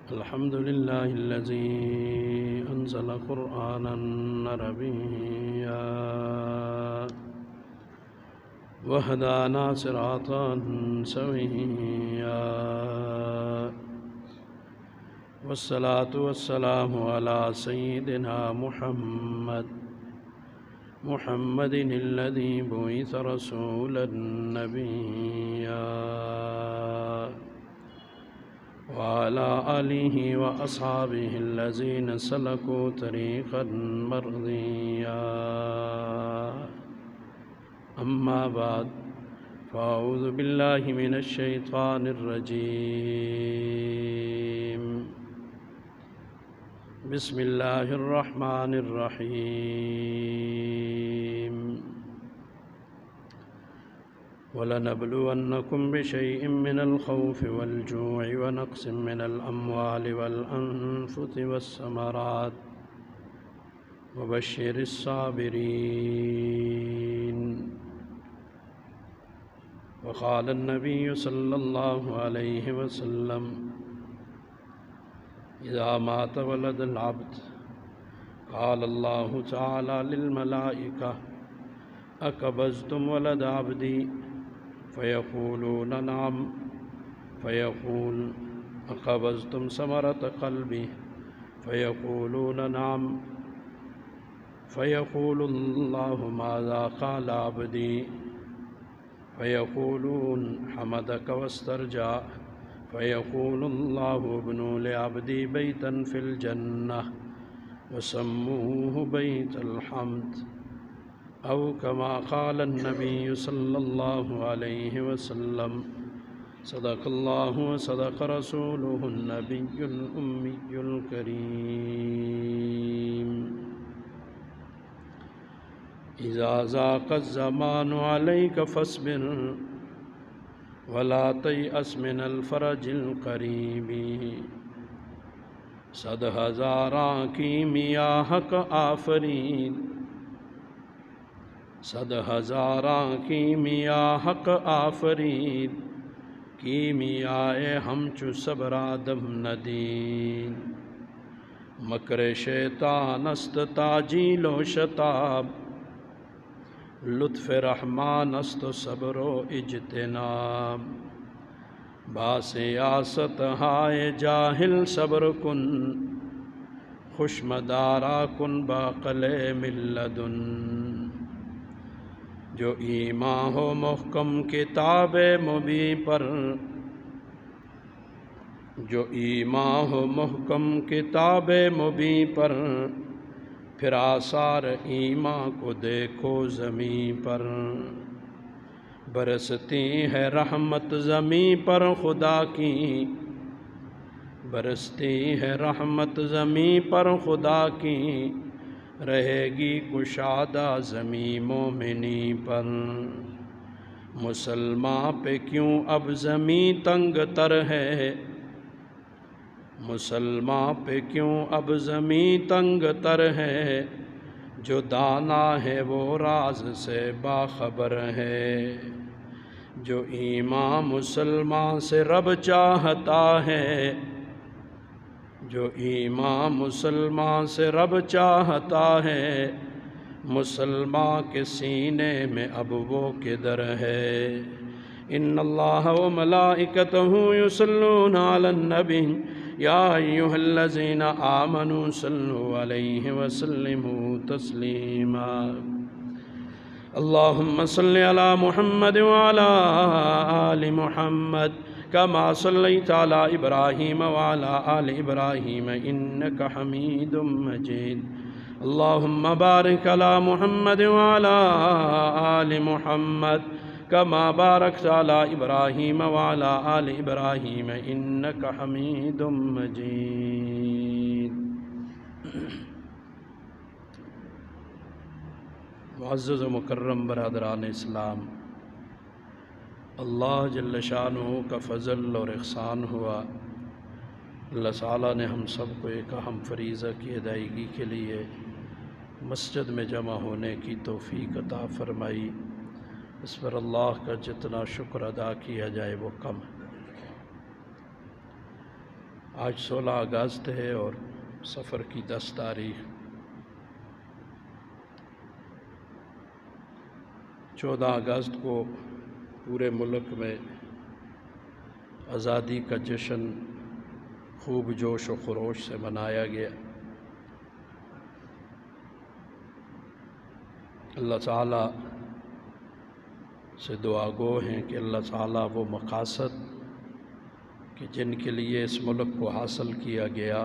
الحمد لله الذي أنزل قرآنا عربيا وهدانا صراطا سويا والصلاة والسلام على سيدنا محمد الذي بعث رسولا نبيا وعلى آله وأصحابه الذين سلكوا طريقا مرضيا أما بعد فأعوذ بالله من الشيطان الرجيم بسم الله الرحمن الرحيم وَلَنَبْلُوَنَّكُمْ بِشَيْءٍ مِّنَ الْخَوْفِ وَالْجُوعِ وَنَقْصٍ مِّنَ الْأَمْوَالِ وَالْأَنفُسِ وَالثَّمَرَاتِ وَبَشِّرِ الصَّابِرِينَ وقال النبي صلى الله عليه وسلم إذا مات ولد العبد قال الله تعالى للملائكة أقبضتم ولد عبدي فيقولون نعم فيقول أقبضتم ثمرة قلبي فيقولون نعم فيقول الله ماذا قال عبدي فيقولون حمدك واسترجع فيقول الله ابنوا لعبدي بيتا في الجنة وسموه بيت الحمد أو كما قال النبي صلى الله عليه وسلم صدق الله وصدق رسوله النبي الأمي الكريم إذا ضاق الزمان عليك فاصبر ولا تيأس من الفرج القريب صد ہزاراں کیمیاں حق آفرین صد ہزاراں کیمیاں حق آفرین کیمیائے ہمچو صبر آدم ندین مکر شیطان است تاجیل و شتاب لطف رحمان است صبر و اجتناب باسیاست ہائے جاہل صبر کن خوشمدارا کن باقل ملدن جو ایمان ہو محکم کتاب مبین پر جو ایمان ہو محکم کتاب مبین پر پھر آثار ایمان کو دیکھو زمین پر برستی ہے رحمت زمین پر خدا کی برستی ہے رحمت زمین پر خدا کی رہے گی کشادہ زمین مومنی پر مسلمان پہ کیوں اب زمین تنگ تر ہے مسلمان پہ کیوں اب زمین تنگ تر ہے جو دانا ہے وہ راز سے باخبر ہے جو ایمان مسلمان سے رب چاہتا ہے جو ایمان مسلمان سے رب چاہتا ہے مسلمان کے سینے میں اب وہ کدھر ہے ان اللہ و ملائکتہ یصلون علی النبی یا ایھا الذین آمنوا صلوا علیہ وسلموا تسلیما اللہم صل علی محمد وعلی آل محمد كما صليت على إبراهيم وعلى آل إبراهيم إنك حميد مجيد اللهم بارك على محمد وعلى آل محمد كما باركت على إبراهيم وعلى آل إبراهيم إنك حميد مجيد معزز و مکرم برادران اسلام اللہ جل شانہ کا فضل اور احسان ہوا اللہ تعالیٰ نے ہم سب کو ایک اہم فریضہ کی ادائیگی کے لیے مسجد میں جمع ہونے کی توفیق عطا فرمائی اس پر اللہ کا جتنا شکر ادا کیا جائے وہ کم ہے آج 16 اگست ہے اور سفر کی 10 تاریخ 14 اگست کو پورے ملک میں آزادی کا جشن خوب جوش و خروش سے منایا گیا۔ اللہ تعالیٰ سے دعا گو ہیں کہ اللہ تعالیٰ وہ مقاصد کہ جن کے لیے اس ملک کو حاصل کیا گیا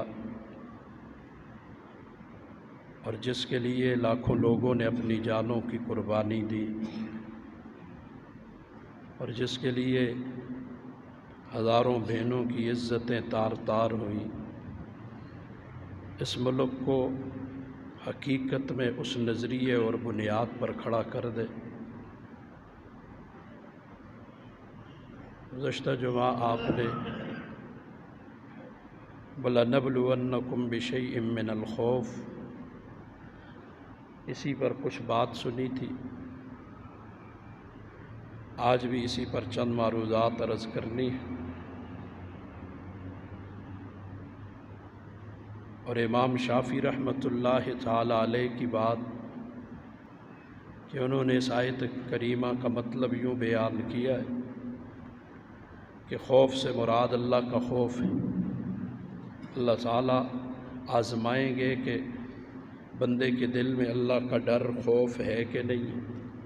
اور جس کے لیے لاکھوں لوگوں نے اپنی جانوں کی قربانی دی اور جس کے لیے ہزاروں بہنوں کی عزتیں تار تار ہوئیں، اس ملک کو حقیقت میں اس نظریے اور بنیاد پر کھڑا کر دے۔ گزشتہ جمعہ آپ نے وَلَنَبْلُوَنَّكُمْ بِشَيْءٍ مِّنَ الْخَوْفِ اسی پر کچھ بات سنی تھی۔ آج بھی اسی پر چند معروضات عرض کرنی ہے۔ اور امام شافعی رحمۃ اللہ تعالی علیہ کی بات کہ انہوں نے اس آیت کریمہ کا مطلب یوں بیان کیا ہے کہ خوف سے مراد اللہ کا خوف ہے۔ اللہ تعالیٰ آزمائیں گے کہ بندے کے دل میں اللہ کا ڈر خوف ہے کہ نہیں،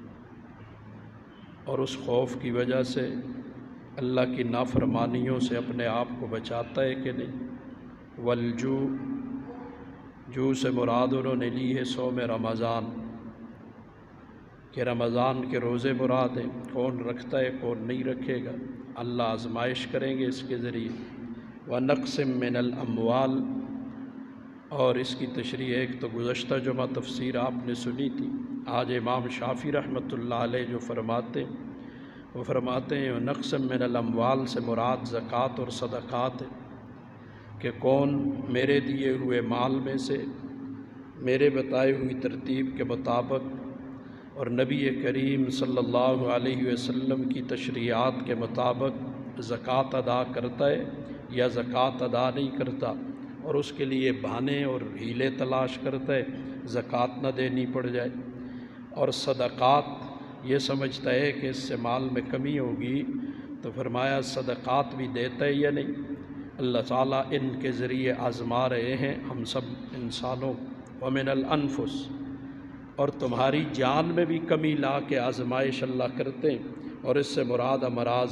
اور اس خوف کی وجہ سے اللہ کی نافرمانیوں سے اپنے آپ کو بچاتا ہے کہ نہیں۔ والجو جو سے مراد انہوں نے لی ہے صوم رمضان کہ رمضان کے روزے مراد ہیں، کون رکھتا ہے کون نہیں رکھے گا، اللہ آزمائش کریں گے اس کے ذریعے۔ وَنَقْسِم مِّنَ الْأَمْوَالِ اور اس کی تشریح ایک تو گزشتہ جمعہ تفسیر آپ نے سنی تھی۔ آج امام شافعی رحمۃ اللہ علیہ جو فرماتے ہیں وَنَقْسِم مِّنَ الْأَمْوَالِ سے مراد زکوٰۃ اور صدقات ہے کہ کون میرے دیے ہوئے مال میں سے میرے بتائی ہوئی ترتیب کے مطابق اور نبی کریم صلی اللہ علیہ وسلم کی تشریعات کے مطابق زکوٰۃ ادا کرتا ہے یا زکوٰۃ ادا نہیں کرتا، اور اس کے لیے بہانے اور ہیلے تلاش کرتا ہے زکوٰۃ نہ دینی پڑ جائے، اور صدقات یہ سمجھتا ہے کہ اس سے مال میں کمی ہوگی، تو فرمایا صدقات بھی دیتا ہے یا نہیں۔ اللہ تعالیٰ ان کے ذریعے آزما رہے ہیں ہم سب انسانوں۔ وَمِنَ الْأَنفُسِ اور تمہاری جان میں بھی کمی لا کے آزمائش اللہ کرتے ہیں، اور اس سے مراد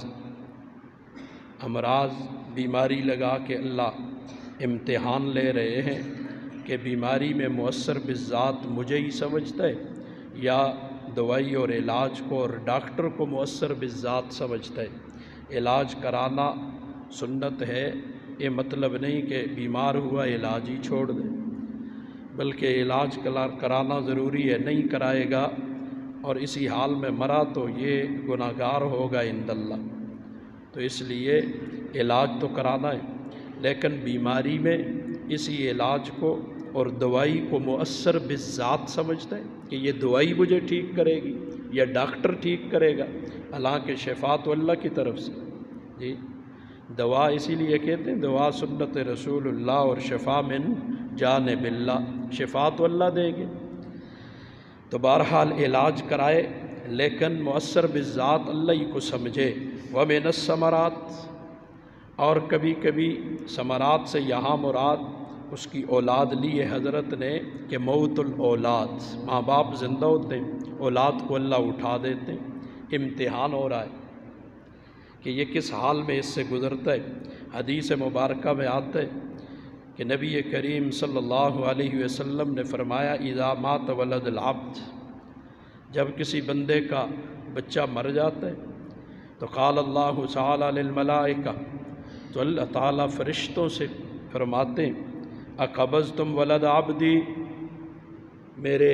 امراض بیماری لگا کے اللہ امتحان لے رہے ہیں کہ بیماری میں مؤثر بالذات مجھے ہی سمجھتا ہے یا دوائی اور علاج کو اور ڈاکٹر کو مؤثر بالذات سمجھتا ہے۔ علاج کرانا سنت ہے، یہ مطلب نہیں کہ بیمار ہوا علاج ہی چھوڑ دے، بلکہ علاج کرانا ضروری ہے، نہیں کرائے گا اور اسی حال میں مرا تو یہ گناہگار ہوگا عند اللہ۔ تو اس لیے علاج تو کرانا ہے، لیکن بیماری میں اسی علاج کو اور دوائی کو مؤثر بالذات سمجھتا ہے کہ یہ دوائی مجھے ٹھیک کرے گی یا ڈاکٹر ٹھیک کرے گا، حالانکہ شفا تو اللہ کی طرف سے۔ جی دوا اسی لیے کہتے ہیں دوا سنت رسول اللہ اور شفا من جانب اللہ، شفا تو اللہ دیں گے۔ تو بہرحال علاج کرائے لیکن مؤثر بالذات اللہ ہی کو سمجھے۔ وَمِنَ الثَّمَرَاتِ اور کبھی کبھی ثمرات سے یہاں مراد اس کی اولاد لی ہے حضرت نے کہ موت الاولاد، ماں باپ زندہ ہوتے ہیں، اولاد کو اللہ اٹھا دیتے ہیں، امتحان ہو رہا ہے کہ یہ کس حال میں اس سے گزرتا ہے۔ حدیث مبارکہ میں آتا ہے کہ نبی کریم صلی اللہ علیہ وسلم نے فرمایا اذا مات ولد العبد، جب کسی بندے کا بچہ مر جاتا ہے تو قال اللہ تعالی للملائکہ، تو اللہ تعالیٰ فرشتوں سے فرماتے ہیں اقبضتم ولد عبدی، میرے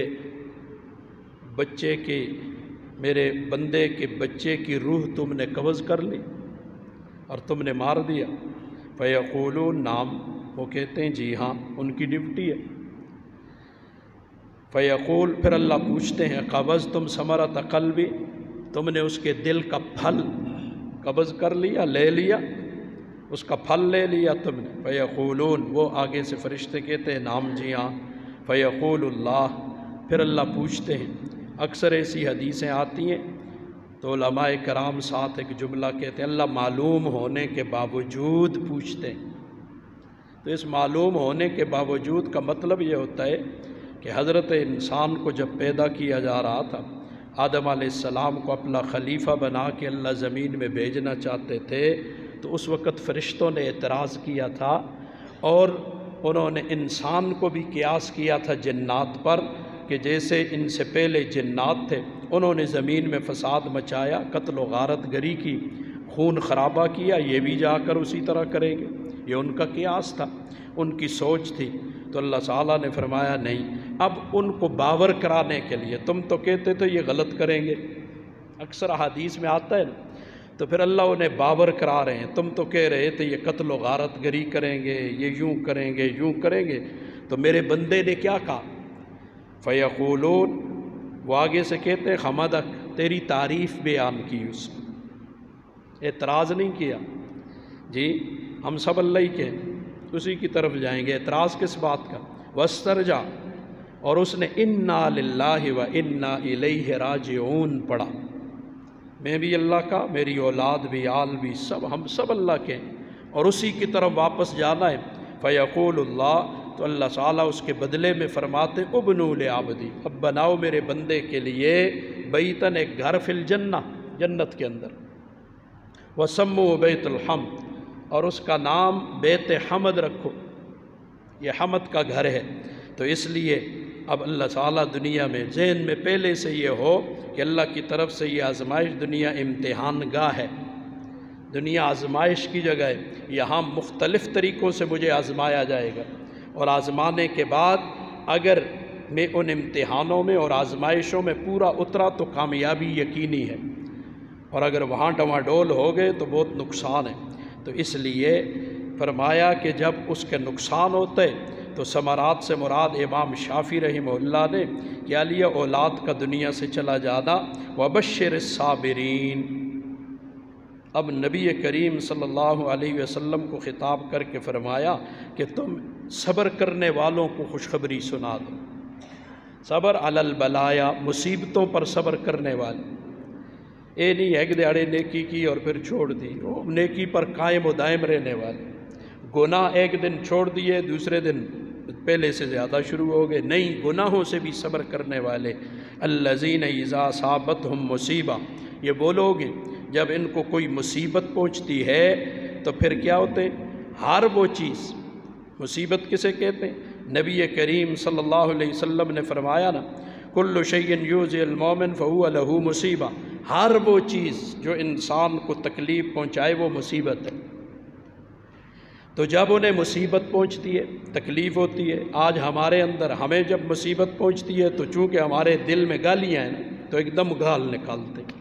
بندے کے بچے کی روح تم نے قبض کر لی اور تم نے مار دیا۔ فیقولون نعم، وہ کہتے ہیں جی ہاں، ان کی ڈیوٹی ہے۔ فیقول پھر اللہ پوچھتے ہیں قبضتم ثمرۃ قلبی، تم نے اس کے دل کا پھل قبض کر لیا، لے لیا؟ اس کا پھل لے لیا تم نے. فیقولون، وہ آگے سے فرشتے کہتے ہیں نام جی ہاں. فیقول اللہ، پھر اللہ پوچھتے ہیں. اکثر ایسی حدیثیں آتی ہیں تو علماء کرام ساتھ ایک جملہ کہتے ہیں اللہ معلوم ہونے کے باوجود پوچھتے ہیں. تو اس معلوم ہونے کے باوجود کا مطلب یہ ہوتا ہے کہ حضرت انسان کو جب پیدا کیا جا رہا تھا، آدم علیہ السلام کو اپنا خلیفہ بنا کے اللہ زمین میں بھیجنا چاہتے تھے، تو اس وقت فرشتوں نے اعتراض کیا تھا اور انہوں نے انسان کو بھی قیاس کیا تھا جنات پر، کہ جیسے ان سے پہلے جنات تھے انہوں نے زمین میں فساد مچایا، قتل و غارت گری کی، خون خرابہ کیا، یہ بھی جا کر اسی طرح کریں گے. یہ ان کا قیاس تھا، ان کی سوچ تھی. تو اللہ تعالیٰ نے فرمایا نہیں، اب ان کو باور کرانے کے لیے، تم تو کہتے تھے یہ غلط کریں گے، اکثر احادیث میں آتا ہے نا، تو پھر اللہ انہیں باور کرا رہے ہیں. تم تو کہہ رہے تھے یہ قتل و غارت گری کریں گے، یہ یوں کریں گے، یوں کریں گے، تو میرے بندے نے کیا کہا؟ فیقولون، وہ آگے سے کہتے ہیں حمدک، تیری تعریف بیان کی، اس نے اعتراض نہیں کیا. جی ہم سب اللہ ہی کے اسی کی طرف جائیں گے، اعتراض کس بات کا؟ واسترجع، اور اس نے انا للہ و انا الیہ راجعون پڑھا. میں بھی اللہ کا، میری اولاد بھی، آل بھی، سب ہم سب اللہ کے ہیں اور اسی کی طرف واپس جانا ہے. فیقول اللہ، تو اللہ تعالیٰ اس کے بدلے میں فرماتے ابنوا لعبدی، اب بناؤ میرے بندے کے لیے بیتن، ایک گھر فی الجنہ، جنت کے اندر. وسموا بیت الحمد، اور اس کا نام بیت حمد رکھو، یہ حمد کا گھر ہے. تو اس لیے اب اللہ تعالیٰ دنیا میں ذہن میں پہلے سے یہ ہو کہ اللہ کی طرف سے یہ آزمائش، دنیا امتحان گاہ ہے، دنیا آزمائش کی جگہ ہے. یہاں مختلف طریقوں سے مجھے آزمایا جائے گا، اور آزمانے کے بعد اگر میں ان امتحانوں میں اور آزمائشوں میں پورا اترا تو کامیابی یقینی ہے، اور اگر وہاں ڈواڈول ہو گئے تو بہت نقصان ہے. تو اس لیے فرمایا کہ جب اس کے نقصان ہوتے تو ثمرات سے مراد امام شافعی رحمہ اللہ نے کیا لیا؟ اولاد کا دنیا سے چلا جانا. وبشر الصابرین، اب نبی کریم صلی اللہ علیہ وسلم کو خطاب کر کے فرمایا کہ تم صبر کرنے والوں کو خوشخبری سنا دو. صبر علی البلایا، مصیبتوں پر صبر کرنے والے. اے نہیں ایک دیہڑے نیکی کی اور پھر چھوڑ دی، وہ نیکی پر قائم و دائم رہنے والے. گناہ ایک دن چھوڑ دیے، دوسرے دن پہلے سے زیادہ شروع ہو گئے. نہیں، گناہوں سے بھی صبر کرنے والے. الذین اذا اصابتہم مصیبہ، یہ وہ لوگ ہیں جب ان کو کوئی مصیبت پہنچتی ہے تو پھر کیا ہوتے؟ ہر وہ چیز، مصیبت کسے کہتے ہیں؟ نبی کریم صلی اللہ علیہ وسلم نے فرمایا نا، کل شیء یؤذی المؤمن فہو لہ مصیبہ، ہر وہ چیز جو انسان کو تکلیف پہنچائے وہ مصیبت ہے. تو جب انہیں مصیبت پہنچتی ہے، تکلیف ہوتی ہے. آج ہمارے اندر ہمیں جب مصیبت پہنچتی ہے تو چونکہ ہمارے دل میں گالیاں ہیں نا، تو ایک دم گال نکالتے ہیں.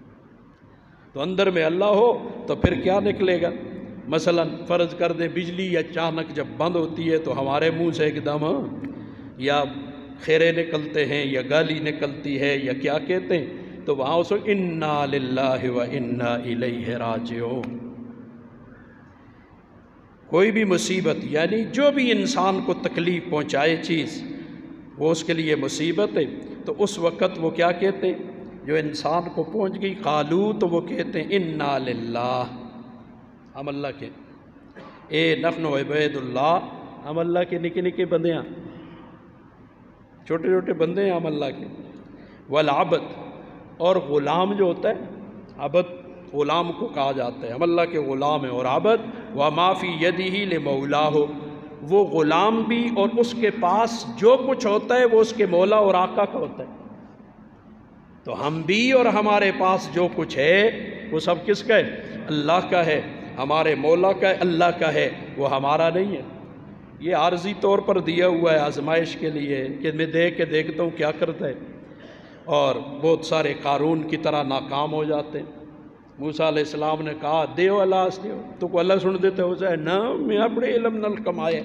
تو اندر میں اللہ ہو تو پھر کیا نکلے گا؟ مثلا فرض کر دیں بجلی اچانک جب بند ہوتی ہے تو ہمارے منہ سے ایک دم یا خیرے نکلتے ہیں یا گالی نکلتی ہے یا کیا کہتے ہیں، تو وہاں اس وقت انا للہ و انا الیہ راجعون. کوئی بھی مصیبت یعنی جو بھی انسان کو تکلیف پہنچائے چیز، وہ اس کے لیے مصیبت ہے. تو اس وقت وہ کیا کہتے ہیں؟ جو انسان کو پہنچ گئی قالو، تو وہ کہتے ہیں انا للہ، ہم اللہ کے. اے نحن عبید اللہ، ہم اللہ کے نکے نکے بندے ہیں، چھوٹے چھوٹے بندے ہیں ہم اللہ کے. والعبد، اور غلام جو ہوتا ہے، عبد غلام کو کہا جاتا ہے، ہم اللہ کے غلام ہیں. اور عبد وما فی یدہ لمولاہ، وہ غلام بھی اور اس کے پاس جو کچھ ہوتا ہے وہ اس کے مولا اور آقا کا ہوتا ہے. تو ہم بھی اور ہمارے پاس جو کچھ ہے وہ سب کس کا ہے؟ اللہ کا ہے. ہمارے مولا کا ہے، اللہ کا ہے، وہ ہمارا نہیں ہے. یہ عارضی طور پر دیا ہوا ہے آزمائش کے لیے کہ میں دیکھ کے دیکھتا ہوں کیا کرتا ہے. اور بہت سارے قارون کی طرح ناکام ہو جاتے ہیں. موسیٰ علیہ السلام نے کہا دیو اللہ دیو، تو کو اللہ سن دیتے ہو جائے نا، میں اپنے علم نل کمایا،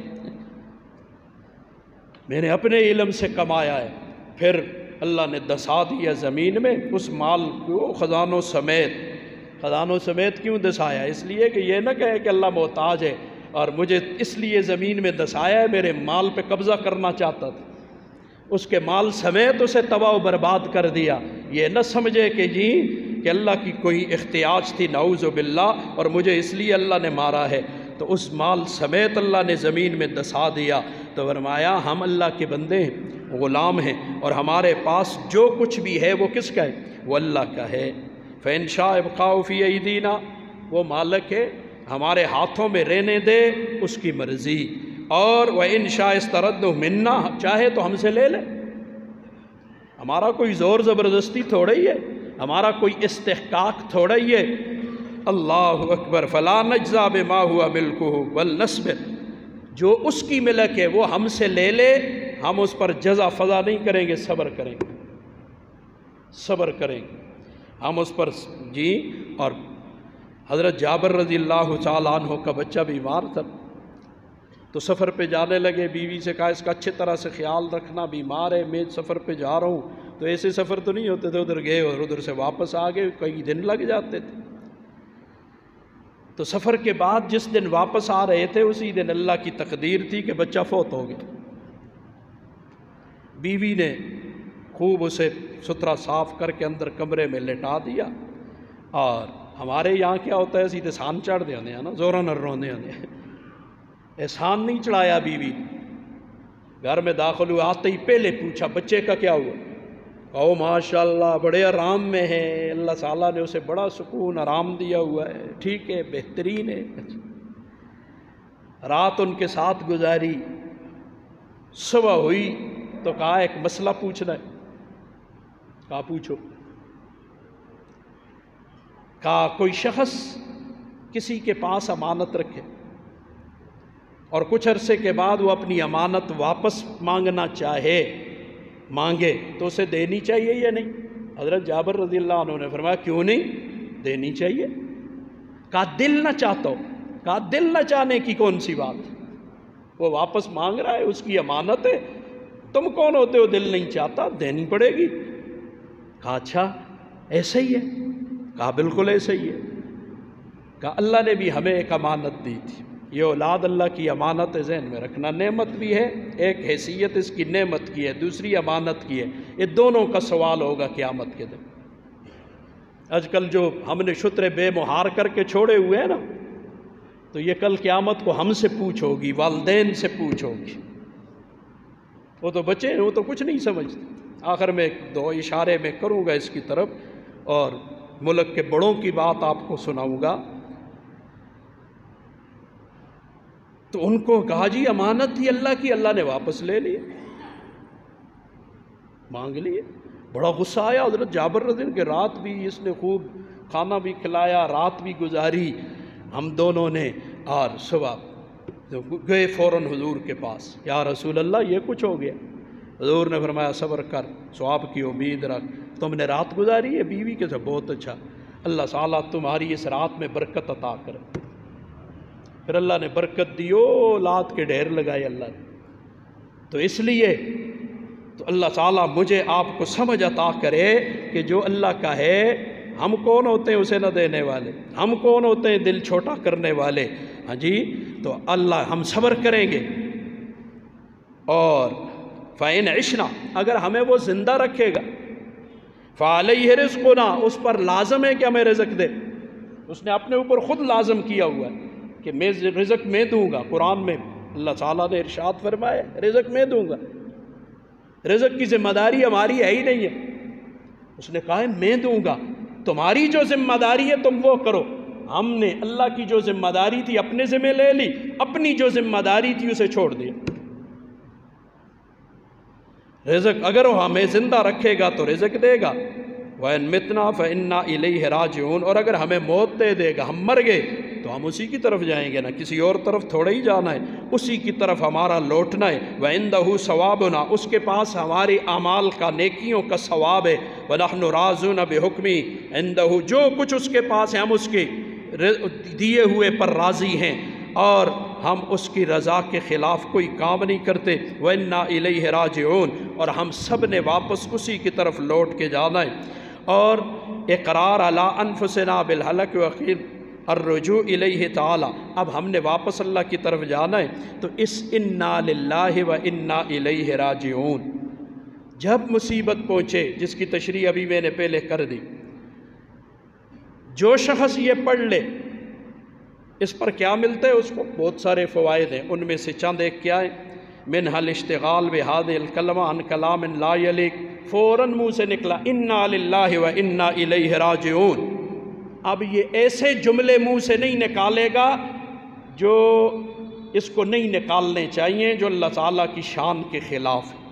میں نے اپنے علم سے کمایا ہے. پھر اللہ نے دسا دیا زمین میں اس مال کو خزانوں سمیت. خزانوں سمیت کیوں دسایا؟ اس لیے کہ یہ نہ کہے کہ اللہ محتاج ہے اور مجھے اس لیے زمین میں دسایا ہے، میرے مال پہ قبضہ کرنا چاہتا تھا، اس کے مال سمیت اسے تباہ و برباد کر دیا۔ یہ نہ سمجھے کہ جی کہ اللہ کی کوئی احتیاج تھی، نعوذ باللہ، اور مجھے اس لیے اللہ نے مارا ہے، تو اس مال سمیت اللہ نے زمین میں دسا دیا۔ تو فرمایا ہم اللہ کے بندے ہیں، غلام ہیں، اور ہمارے پاس جو کچھ بھی ہے وہ کس کا ہے؟ وہ اللہ کا ہے۔ فَإِنْ شَاءَ ابْقَاهُ فِي أَيْدِينَا، وہ مالک ہے، ہمارے ہاتھوں میں رہنے دے، اس کی مرضی۔ اور وَإِنْ شَاءَ اسْتَرَدَّهُ مِنَّا، چاہے تو ہم سے لے لے، ہمارا کوئی زور زبردستی تھوڑا ہی ہے، ہمارا کوئی استحقاق تھوڑا ہی ہے۔ اللہ اکبر۔ فَلَا نَجْزَى بِمَا هُوَ مِلْكُهُ بَلْ نَصْبِرُ، جو اس کی ملک ہے وہ ہم سے لے لے، ہم اس پر جزا فضا نہیں کریں گے، صبر کریں گے، صبر کریں گے ہم اس پر جی۔ اور حضرت جابر رضی اللہ تعالیٰ عنہ کا بچہ بیمار تھا، تو سفر پہ جانے لگے، بیوی سے کہا اس کا اچھی طرح سے خیال رکھنا، بیمار ہے، میں سفر پہ جا رہا ہوں۔ تو ایسے سفر تو نہیں ہوتے تھے، ادھر گئے اور ادھر سے واپس آ گئے، کئی دن لگ جاتے تھے۔ تو سفر کے بعد جس دن واپس آ رہے تھے، اسی دن اللہ کی تقدیر تھی کہ بچہ فوت ہو گیا۔ بیوی نے خوب اسے ستھرا صاف کر کے اندر کمرے میں لٹا دیا، اور ہمارے یہاں کیا ہوتا ہے، سیدھے سان چڑھ دے ہونے ہیں نا، زورا نر رونے ہونے ہیں، احسان نہیں چڑھایا بیوی نے۔ گھر میں داخل ہوا، آتے ہی پہلے پوچھا بچے کا کیا ہوا؟ کہو ماشاءاللہ بڑے آرام میں ہے، اللہ تعالیٰ نے اسے بڑا سکون آرام دیا ہوا ہے، ٹھیک ہے، بہترین ہے۔ رات ان کے ساتھ گزاری، صبح ہوئی تو کہا ایک مسئلہ پوچھنا ہے۔ کہا پوچھو۔ کہا کوئی شخص کسی کے پاس امانت رکھے اور کچھ عرصے کے بعد وہ اپنی امانت واپس مانگنا چاہے، مانگے تو اسے دینی چاہیے یا نہیں؟ حضرت جابر رضی اللہ عنہ نے فرمایا کیوں نہیں، دینی چاہیے۔ کہا دل نہ چاہتا ہو؟ کہا دل نہ چاہنے کی کون سی بات، وہ واپس مانگ رہا ہے، اس کی امانت ہے، تم کون ہوتے ہو دل نہیں چاہتا، دینی پڑے گی۔ کہا اچھا ایسا ہی ہے؟ کہا بالکل ایسا ہی ہے۔ کہا اللہ نے بھی ہمیں ایک امانت دی تھی، یہ اولاد اللہ کی امانت ہے، ذہن میں رکھنا، نعمت بھی ہے، ایک حیثیت اس کی نعمت کی ہے، دوسری امانت کی ہے، یہ دونوں کا سوال ہوگا قیامت کے دن۔ آج کل جو ہم نے شترے بے مہار کر کے چھوڑے ہوئے ہیں نا، تو یہ کل قیامت کو ہم سے پوچھو گی، والدین سے پوچھو گی۔ وہ تو بچے ہیں، وہ تو کچھ نہیں سمجھتے۔ آخر میں دو اشارے میں کروں گا اس کی طرف، اور ملک کے بڑوں کی بات آپ کو سناؤں گا۔ تو ان کو کہا جی امانت تھی اللہ کی، اللہ نے واپس لے لی، مانگ لیے۔ بڑا غصہ آیا حضرت جابر رضی اللہ عنہ کہ رات بھی اس نے خوب کھانا بھی کھلایا، رات بھی گزاری ہم دونوں نے، اور صبح گئے فوراً حضور کے پاس، یا رسول اللہ یہ کچھ ہو گیا۔ حضور نے فرمایا صبر کر، ثواب کی امید رکھ، تم نے رات گزاری ہے بیوی کے ساتھ، بہت اچھا، اللہ تعالیٰ تمہاری اس رات میں برکت عطا کرے۔ پھر اللہ نے برکت دی، اولاد کے ڈھیر لگائے اللہ نے۔ تو اس لیے تو اللہ تعالیٰ مجھے آپ کو سمجھ عطا کرے کہ جو اللہ کا ہے، ہم کون ہوتے ہیں اسے نہ دینے والے، ہم کون ہوتے ہیں دل چھوٹا کرنے والے۔ ہاں جی، تو اللہ ہم صبر کریں گے، اور فَإِنْ عِشْنَا، اگر ہمیں وہ زندہ رکھے گا، فَعَلَيْهِ رِزْقُنَا، اس پر لازم ہے کہ ہمیں رزق دے، اس نے اپنے اوپر خود لازم کیا ہوا ہے کہ میں رزق میں دوں گا۔ قرآن میں اللہ تعالیٰ نے ارشاد فرمایا رزق میں دوں گا، رزق کی ذمہ داری ہماری ہے ہی نہیں ہے، اس نے کہا ہے میں دوں گا، تمہاری جو ذمہ داری ہے تم وہ کرو۔ ہم نے اللہ کی جو ذمہ داری تھی اپنے ذمہ لے لی، اپنی جو ذمہ داری تھی اسے چھوڑ دیا۔ رزق اگر وہ ہمیں زندہ رکھے گا تو رزق دے گا، وَإِن مِتْنَا فَإِنَّا إِلَيْهِ رَاجِعُونَ، اور اگر ہمیں موت دے دے گا، ہم مر گئے تو ہم اسی کی طرف جائیں گے، نہ کسی اور طرف تھوڑا ہی جانا ہے، اسی کی طرف ہمارا لوٹنا ہے۔ وَعِندَهُ ثَوَابُنَا، اس کے پاس ہمارے اعمال کا، نیکیوں کا ثواب ہے۔ وَنَحْنُ رَاضُونَ بِحُكْمِهِ، عِندَهُ، جو کچھ اس کے پاس ہے ہم اس کے دیے ہوئے پر راضی ہیں، اور ہم اس کی رضا کے خلاف کوئی کام نہیں کرتے۔ وَإِنَّا إِلَيْهِ رَاجِعُونَ، اور ہم سب نے واپس اسی کی طرف لوٹ کے جانا ہے۔ اور اقرار علی انفسنا بالحلق وقیل الرجوع الیہ تعالی، اب ہم نے واپس اللہ کی طرف جانا ہے، تو اس انا للہ و انا الیہ راجعون جب مصیبت پہنچے، جس کی تشریح ابھی میں نے پہلے کر دی، جو شخص یہ پڑھ لے اس پر کیا ملتا ہے؟ اس کو بہت سارے فوائد ہیں، ان میں سے چند ایک کیا ہے؟ منہا الاشتغال بہذہ الکلمہ عن کلام لا یلیق، فوراً منہ سے نکلا انا للہ و انا الیہ راجعون، اب یہ ایسے جملے منہ سے نہیں نکالے گا جو اس کو نہیں نکالنے چاہیے، جو اللہ تعالیٰ کی شان کے خلاف ہے۔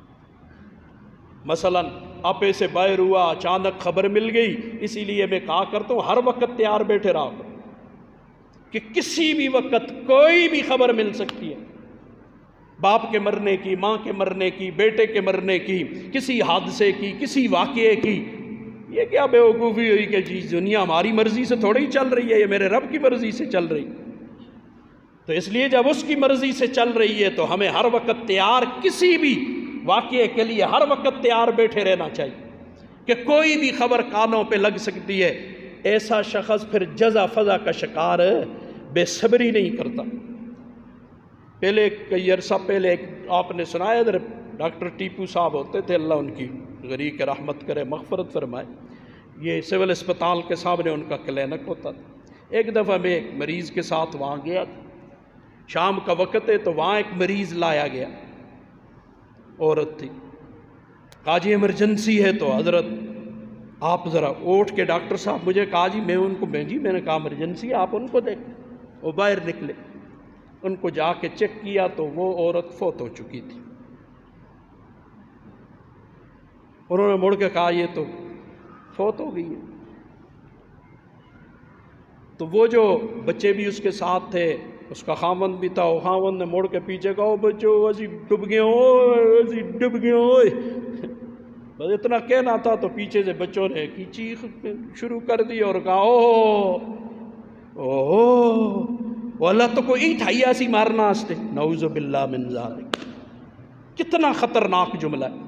مثلا آپے سے باہر ہوا، اچانک خبر مل گئی، اسی لیے میں کہا کرتا ہوں ہر وقت تیار بیٹھے رہا کرو کہ کسی بھی وقت کوئی بھی خبر مل سکتی ہے، باپ کے مرنے کی، ماں کے مرنے کی، بیٹے کے مرنے کی، کسی حادثے کی، کسی واقعے کی۔ یہ کیا بے وقوفی ہوئی کہ جی دنیا ہماری مرضی سے تھوڑی چل رہی ہے، یہ میرے رب کی مرضی سے چل رہی۔ تو اس لیے جب اس کی مرضی سے چل رہی ہے تو ہمیں ہر وقت تیار، کسی بھی واقعے کے لیے ہر وقت تیار بیٹھے رہنا چاہیے کہ کوئی بھی خبر کانوں پہ لگ سکتی ہے۔ ایسا شخص پھر جزا فضا کا شکار بے صبری نہیں کرتا۔ پہلے کئی عرصہ پہلے آپ نے سنایا ادھر ڈاکٹر ٹیپو صاحب ہوتے تھے، اللہ ان کی غریق رحمت کرے، مغفرت فرمائے، یہ سول اسپتال کے سامنے ان کا کلینک ہوتا تھا۔ ایک دفعہ میں ایک مریض کے ساتھ وہاں گیا، شام کا وقت ہے تو وہاں ایک مریض لایا گیا، عورت تھی، کہا جی ایمرجنسی ہے، تو حضرت آپ ذرا اٹھ کے ڈاکٹر صاحب مجھے کہا جی میں ان کو میں نے کہا ایمرجنسی ہے، آپ ان کو دیکھیں۔ وہ باہر نکلے، ان کو جا کے چیک کیا تو وہ عورت فوت ہو چکی تھی۔ انہوں نے مڑ کے کہا یہ تو فوت ہو گئی ہے۔ تو وہ جو بچے بھی اس کے ساتھ تھے، اس کا خاوند بھی تھا، وہ خاوند نے مڑ کے پیچھے کہا بچو اسی ڈب گئے ہوئے، اسی ڈب گئے ہوئے، بس اتنا کہنا تھا تو پیچھے سے بچوں نے کی چیخ شروع کر دی اور کہا اوہ اللہ تو کوئی تھا ایسی مارنا ہستے، نعوذ باللہ من ذالک۔ کتنا خطرناک جملہ ہے۔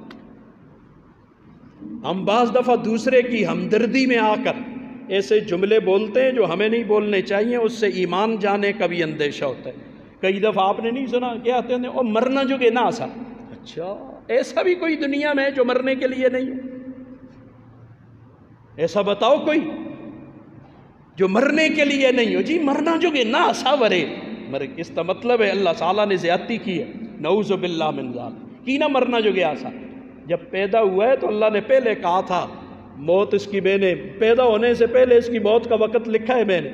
ہم بعض دفعہ دوسرے کی ہمدردی میں آ کر ایسے جملے بولتے ہیں جو ہمیں نہیں بولنے چاہیے، اس سے ایمان جانے کا بھی اندیشہ ہوتا ہے۔ کئی دفعہ آپ نے نہیں سنا کہتے ہیں اور مرنا جو کہ نہ آسا، اچھا ایسا بھی کوئی دنیا میں ہے جو مرنے کے لیے نہیں ہے؟ ایسا بتاؤ کوئی جو مرنے کے لیے نہیں ہو۔ جی مرنا جو کہ نہ آسا ورے اس کا مطلب ہے اللہ تعالیٰ نے زیادتی کی ہے، نعوذ باللہ من ذالک، کی نہ مرنا جو کہ آسا۔ جب پیدا ہوا ہے تو اللہ نے پہلے کہا تھا موت اس کی، میں نے پیدا ہونے سے پہلے اس کی موت کا وقت لکھا ہے میں نے۔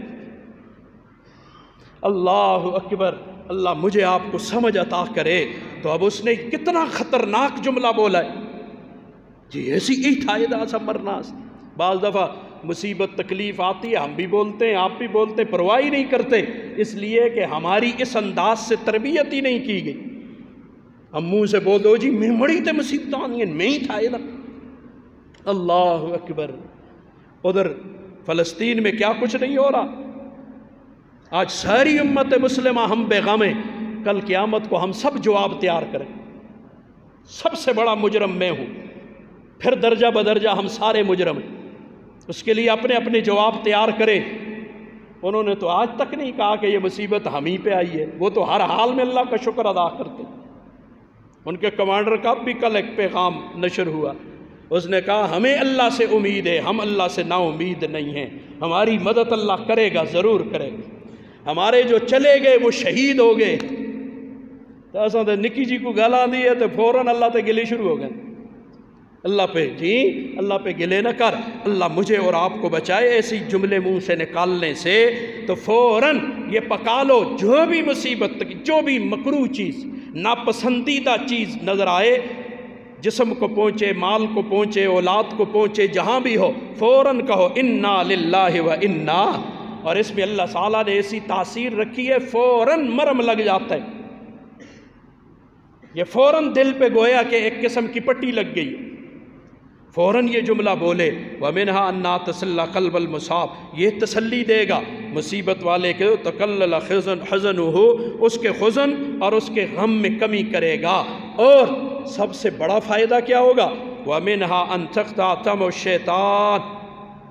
اللہ اکبر، اللہ مجھے آپ کو سمجھ عطا کرے۔ تو اب اس نے کتنا خطرناک جملہ بولا ہے، جی ایسی ہی تھا ایسا مرنا۔ بعض دفعہ مصیبت تکلیف آتی ہے، ہم بھی بولتے ہیں، آپ بھی بولتے ہیں، پرواہ ہی نہیں کرتے، اس لیے کہ ہماری اس انداز سے تربیت ہی نہیں کی گئی۔ ہم منہ سے بول دو جی میں مڑی تے مصیبت آنی ہے، میں ہی تھا ادھر۔ اللہ اکبر۔ ادھر فلسطین میں کیا کچھ نہیں ہو رہا، آج ساری امت مسلمہ ہم بے غم ہیں، کل قیامت کو ہم سب جواب تیار کریں۔ سب سے بڑا مجرم میں ہوں، پھر درجہ بدرجہ ہم سارے مجرم ہیں، اس کے لیے اپنے اپنے جواب تیار کریں۔ انہوں نے تو آج تک نہیں کہا کہ یہ مصیبت ہم ہی پہ آئی ہے، وہ تو ہر حال میں اللہ کا شکر ادا کرتے۔ ان کے کمانڈر کا بھی کل ایک پیغام نشر ہوا، اس نے کہا ہمیں اللہ سے امید ہے، ہم اللہ سے نا امید نہیں ہیں، ہماری مدد اللہ کرے گا، ضرور کرے گا۔ ہمارے جو چلے گئے وہ شہید ہو گئے، تو ایسا تو نکی جی کو گالاں دی ہے تو فوراً اللہ تے گلے شروع ہو گئے، اللہ پہ جی اللہ پہ گلے نہ کر، اللہ مجھے اور آپ کو بچائے ایسی جملے منہ سے نکالنے سے۔ تو فوراً یہ پکا لو، جو بھی مصیبت، جو بھی مکروہ چیز، ناپسندیدہ چیز نظر آئے، جسم کو پہنچے، مال کو پہنچے، اولاد کو پہنچے، جہاں بھی ہو، فوراً کہو انا للہ و انا، اور اس میں اللہ تعالیٰ نے ایسی تاثیر رکھی ہے فوراً مرم لگ جاتا ہے، یہ فوراً دل پہ گویا کہ ایک قسم کی پٹی لگ گئی، فوراً یہ جملہ بولے وَمِنْهَا أَنَّا تَسَلَّ قَلْبَ الْمُصَابِ، یہ تسلی دے گا مصیبت والے کے، تَقَلَّلَ حَزَنُهُ، اس کے حزن اور اس کے غم میں کمی کرے گا۔ اور سب سے بڑا فائدہ کیا ہوگا؟ وَمِنْهَا أَن تَقْطَعَ طَمْعُ الشَّيْطَانِ،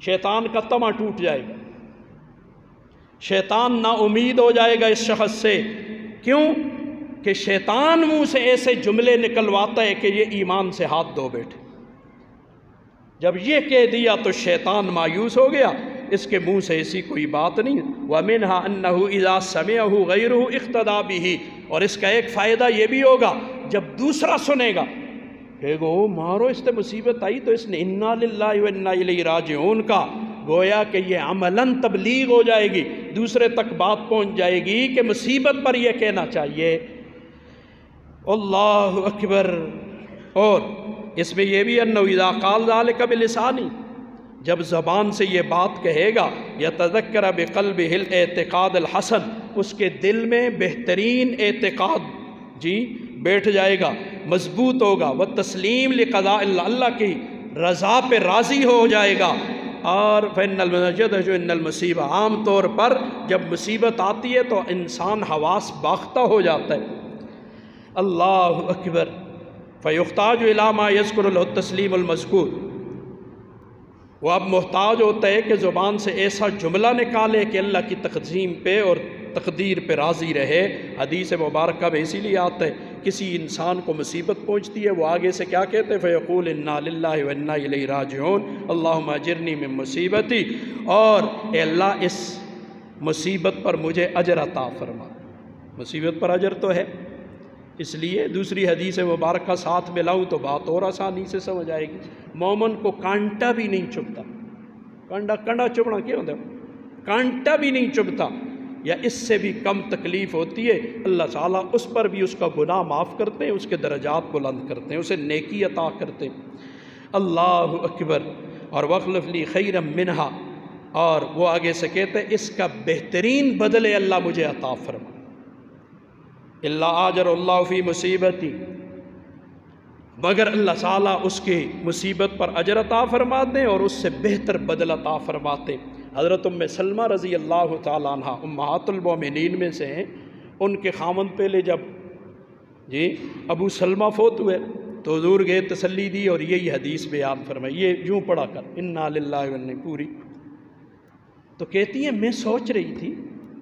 شیطان کا طمع ٹوٹ جائے گا، شیطان نا امید ہو جائے گا اس شخص سے۔ کیوں کہ شیطان منہ سے ایسے جملے نکلواتا ہے کہ یہ ایمان سے ہاتھ دھو بیٹھے۔ جب یہ کہہ دیا تو شیطان مایوس ہو گیا، اس کے منہ سے ایسی کوئی بات نہیں۔ وَمِنْهَا أَنَّهُ إِذَا سَمِعَهُ غَيْرُهُ اقْتَدَى بِهِ، اور اس کا ایک فائدہ یہ بھی ہوگا جب دوسرا سنے گا کہ گو مارو اس سے مصیبت آئی تو اس نے اِنَّا لِلَّهِ وَإِنَّا إِلَيْهِ راجعون کا، گویا کہ یہ عملاً تبلیغ ہو جائے گی، دوسرے تک بات پہنچ جائے گی کہ مصیبت پر یہ کہنا چاہیے۔ اللہ اکبر۔ اور اس میں یہ بھی انه اذا قال ذلك بلسانی، جب زبان سے یہ بات کہے گا، یتذکر بقلبہ الاعتقاد الحسن، اس کے دل میں بہترین اعتقاد بیٹھ جائے گا، مضبوط ہوگا، والتسلیم لقضاء اللہ، اللہ کی رضا پہ راضی ہو جائے گا۔ اور فإن المنجد جو ان المصیبہ، عام طور پر جب مصیبت آتی ہے تو انسان حواس باختہ ہو جاتا ہے۔ اللہ اکبر۔ فیحتاج الی ما یذکر له التسلیم المذکور، وہ اب محتاج ہوتا ہے کہ زبان سے ایسا جملہ نکالے کہ اللہ کی تقسیم پہ اور تقدیر پہ راضی رہے۔ حدیث مبارکہ میں اسی لیے آتا ہے کسی انسان کو مصیبت پہنچتی ہے، وہ آگے سے کیا کہتے ہیں؟ فیقول انا للہ وانا الیہ راجعون، اللہم اجرنی من مصیبتی، اور اے اللہ اس مصیبت پر مجھے اجر عطا فرما۔ مصیبت پر اجر تو ہے، اس لیے دوسری حدیث مبارکہ ساتھ میں لاؤں تو بات اور آسانی سے سمجھ آئے گی۔ مومن کو کانٹا بھی نہیں چبھتا، کنڈا چبھنا کیا ہوتا ہے؟ کانٹا بھی نہیں چبھتا، یا اس سے بھی کم تکلیف ہوتی ہے، اللہ تعالیٰ اس پر بھی اس کا گناہ معاف کرتے ہیں، اس کے درجات بلند کرتے ہیں، اسے نیکی عطا کرتے ہیں۔ اللہ اکبر۔ اور وَاخْلُفْ لِي خَيْرًا مِنْهَا، اور وہ آگے سے کہتے ہیں اس کا بہترین بدلے اللہ مجھے عطا فرما۔ اللہ آجر اللہ فی مصیبتی، مگر اللہ تعالیٰ اس کی مصیبت پر اجر عطا فرماتے ہیں اور اس سے بہتر بدل عطا فرماتے ہیں۔ حضرت ام سلمہ رضی اللہ تعالیٰ عنہ امہات المومنین میں سے ہیں، ان کے خاوند پہلے جب ابو سلمہ فوت ہوئے تو حضور گئے، تسلی دی اور یہی حدیث بیان فرمائی، یہ یوں پڑھا کر انا للہ و انا پوری۔ تو کہتی ہیں میں سوچ رہی تھی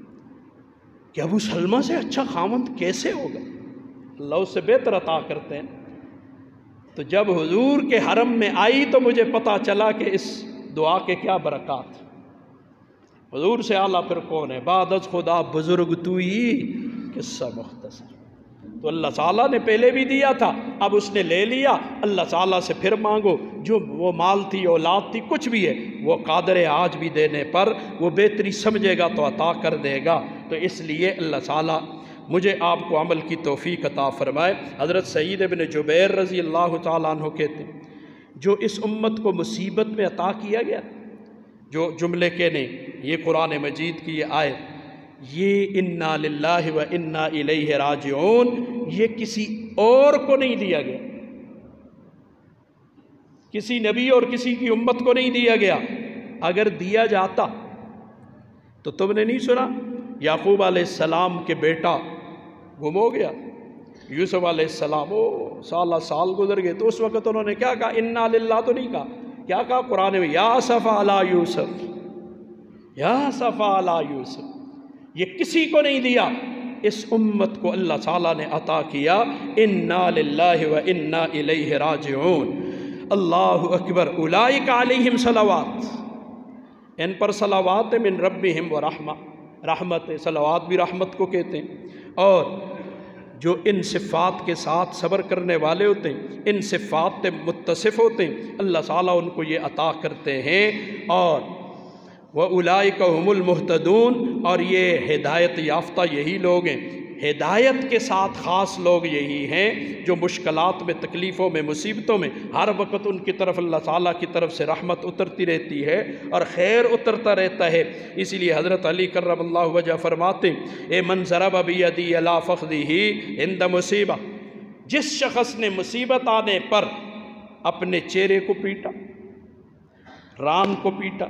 کہ ابو سلمہ سے اچھا خاوند کیسے ہوگا، اللہ اس سے بہتر عطا کرتے ہیں۔ تو جب حضور کے حرم میں آئی تو مجھے پتا چلا کہ اس دعا کے کیا برکات۔ حضور سے اعلیٰ پھر کون ہے؟ بعد از خدا بزرگ تو ہی، قصہ مختصر۔ تو اللہ تعالیٰ نے پہلے بھی دیا تھا، اب اس نے لے لیا، اللہ تعالیٰ سے پھر مانگو، جو وہ مال تھی، اولاد تھی، کچھ بھی ہے، وہ قادر ہے آج بھی دینے پر، وہ بہتری سمجھے گا تو عطا کر دے گا۔ تو اس لیے اللہ تعالیٰ مجھے آپ کو عمل کی توفیق عطا فرمائے۔ حضرت سعید بن جبیر رضی اللہ تعالیٰ عنہ کہتے ہیں جو اس امت کو مصیبت میں عطا کیا گیا، جو جملے کہنے، یہ قرآن مجید کی یہ آیت، یہ انا للہ و انا الیہ راجعون، یہ کسی اور کو نہیں دیا گیا، کسی نبی اور کسی کی امت کو نہیں دیا گیا۔ اگر دیا جاتا تو تم نے نہیں سنا یعقوب علیہ السلام کے بیٹا گم ہو گیا، یوسف علیہ السلام سال گزر گئے، تو اس وقت انہوں نے کیا کہا؟ انا للہ تو نہیں کہا، کیا کہا قرآن میں؟ یا اسفا علی یوسف، یا اسفا علی یوسف۔ یہ کسی کو نہیں دیا، اس امت کو اللہ تعالیٰ نے عطا کیا۔ انا للہ و انا الیہ راجعون۔ اللہ اکبر۔ اولئک علیہم صلوات، ان پر صلوات من ربہم ورحمہ، رحمت، صلوات بھی رحمت کو کہتے ہیں۔ اور جو ان صفات کے ساتھ صبر کرنے والے ہوتے ہیں، ان صفات سے متصف ہوتے ہیں، اللہ تعالیٰ ان کو یہ عطا کرتے ہیں۔ اور وَأُولَئِكَ هُمُ الْمُهْتَدُونَ، اور یہ ہدایت یافتہ یہی لوگ ہیں، ہدایت کے ساتھ خاص لوگ یہی ہیں جو مشکلات میں، تکلیفوں میں، مصیبتوں میں ہر وقت ان کی طرف اللہ تعالیٰ کی طرف سے رحمت اترتی رہتی ہے اور خیر اترتا رہتا ہے۔ اسی لیے حضرت علی کرم اللہ وجہ فرماتے ہیں اے من ضرب بیدی علی فخذہ عند مصیبہ، جس شخص نے مصیبت آنے پر اپنے چہرے کو پیٹا، ران کو پیٹا،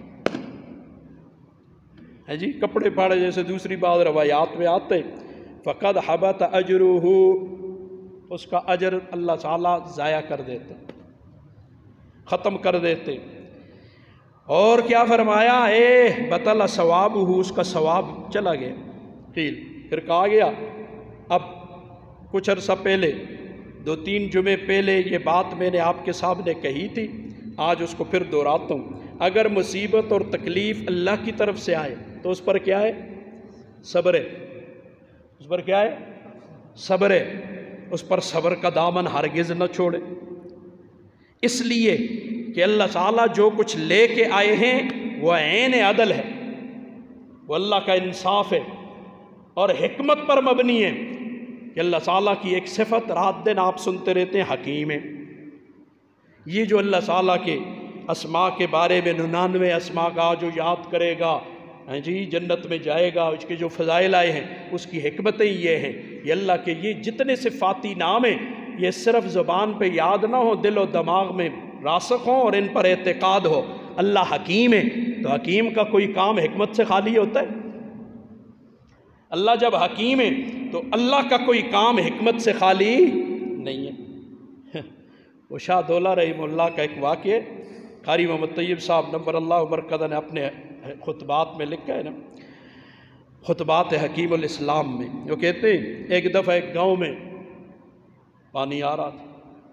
ہے جی، کپڑے پھاڑے، جیسے دوسری بعض روایات میں آتے ہیں، فقد حبط اجرہ، اس کا اجر اللہ تعالیٰ ضائع کر دیتے، ختم کر دیتے۔ اور کیا فرمایا؟ اے بطل ثوابہ، اس کا ثواب چلا گیا. قیل، پھر کہا گیا. اب کچھ عرصہ پہلے 2-3 جمعے پہلے یہ بات میں نے آپ کے سامنے کہی تھی، آج اس کو پھر دہراتا ہوں. اگر مصیبت اور تکلیف اللہ کی طرف سے آئے تو اس پر کیا ہے؟ صبر ہے. اس پر کیا ہے؟ صبر ہے. اس پر صبر کا دامن ہرگز نہ چھوڑے، اس لیے کہ اللہ تعالیٰ جو کچھ لے کے آئے ہیں وہ عین عدل ہے، وہ اللہ کا انصاف ہے اور حکمت پر مبنی ہے. کہ اللہ تعالیٰ کی ایک صفت رات دن آپ سنتے رہتے ہیں، حکیم ہے. یہ جو اللہ تعالیٰ کے اسماء کے بارے میں 99 اسماء کا جو یاد کرے گا جی جنت میں جائے گا، اس کے جو فضائل آئے ہیں اس کی حکمتیں یہ ہیں. یہ اللہ کے یہ جتنے صفاتی نام ہیں یہ صرف زبان پہ یاد نہ ہو، دل و دماغ میں راسخ ہوں اور ان پر اعتقاد ہو. اللہ حکیم ہے تو حکیم کا کوئی کام حکمت سے خالی ہوتا ہے؟ اللہ جب حکیم ہے تو اللہ کا کوئی کام حکمت سے خالی نہیں ہے. وہ شاہ دولہ رحمہ اللہ کا ایک واقعہ قاری محمد طیب صاحب نمبر اللہ مرکزہ نے اپنے خطبات میں لکھا ہے نا، خطبات حکیم الاسلام میں. جو کہتے ہیں ایک دفعہ ایک گاؤں میں پانی آ رہا تھا،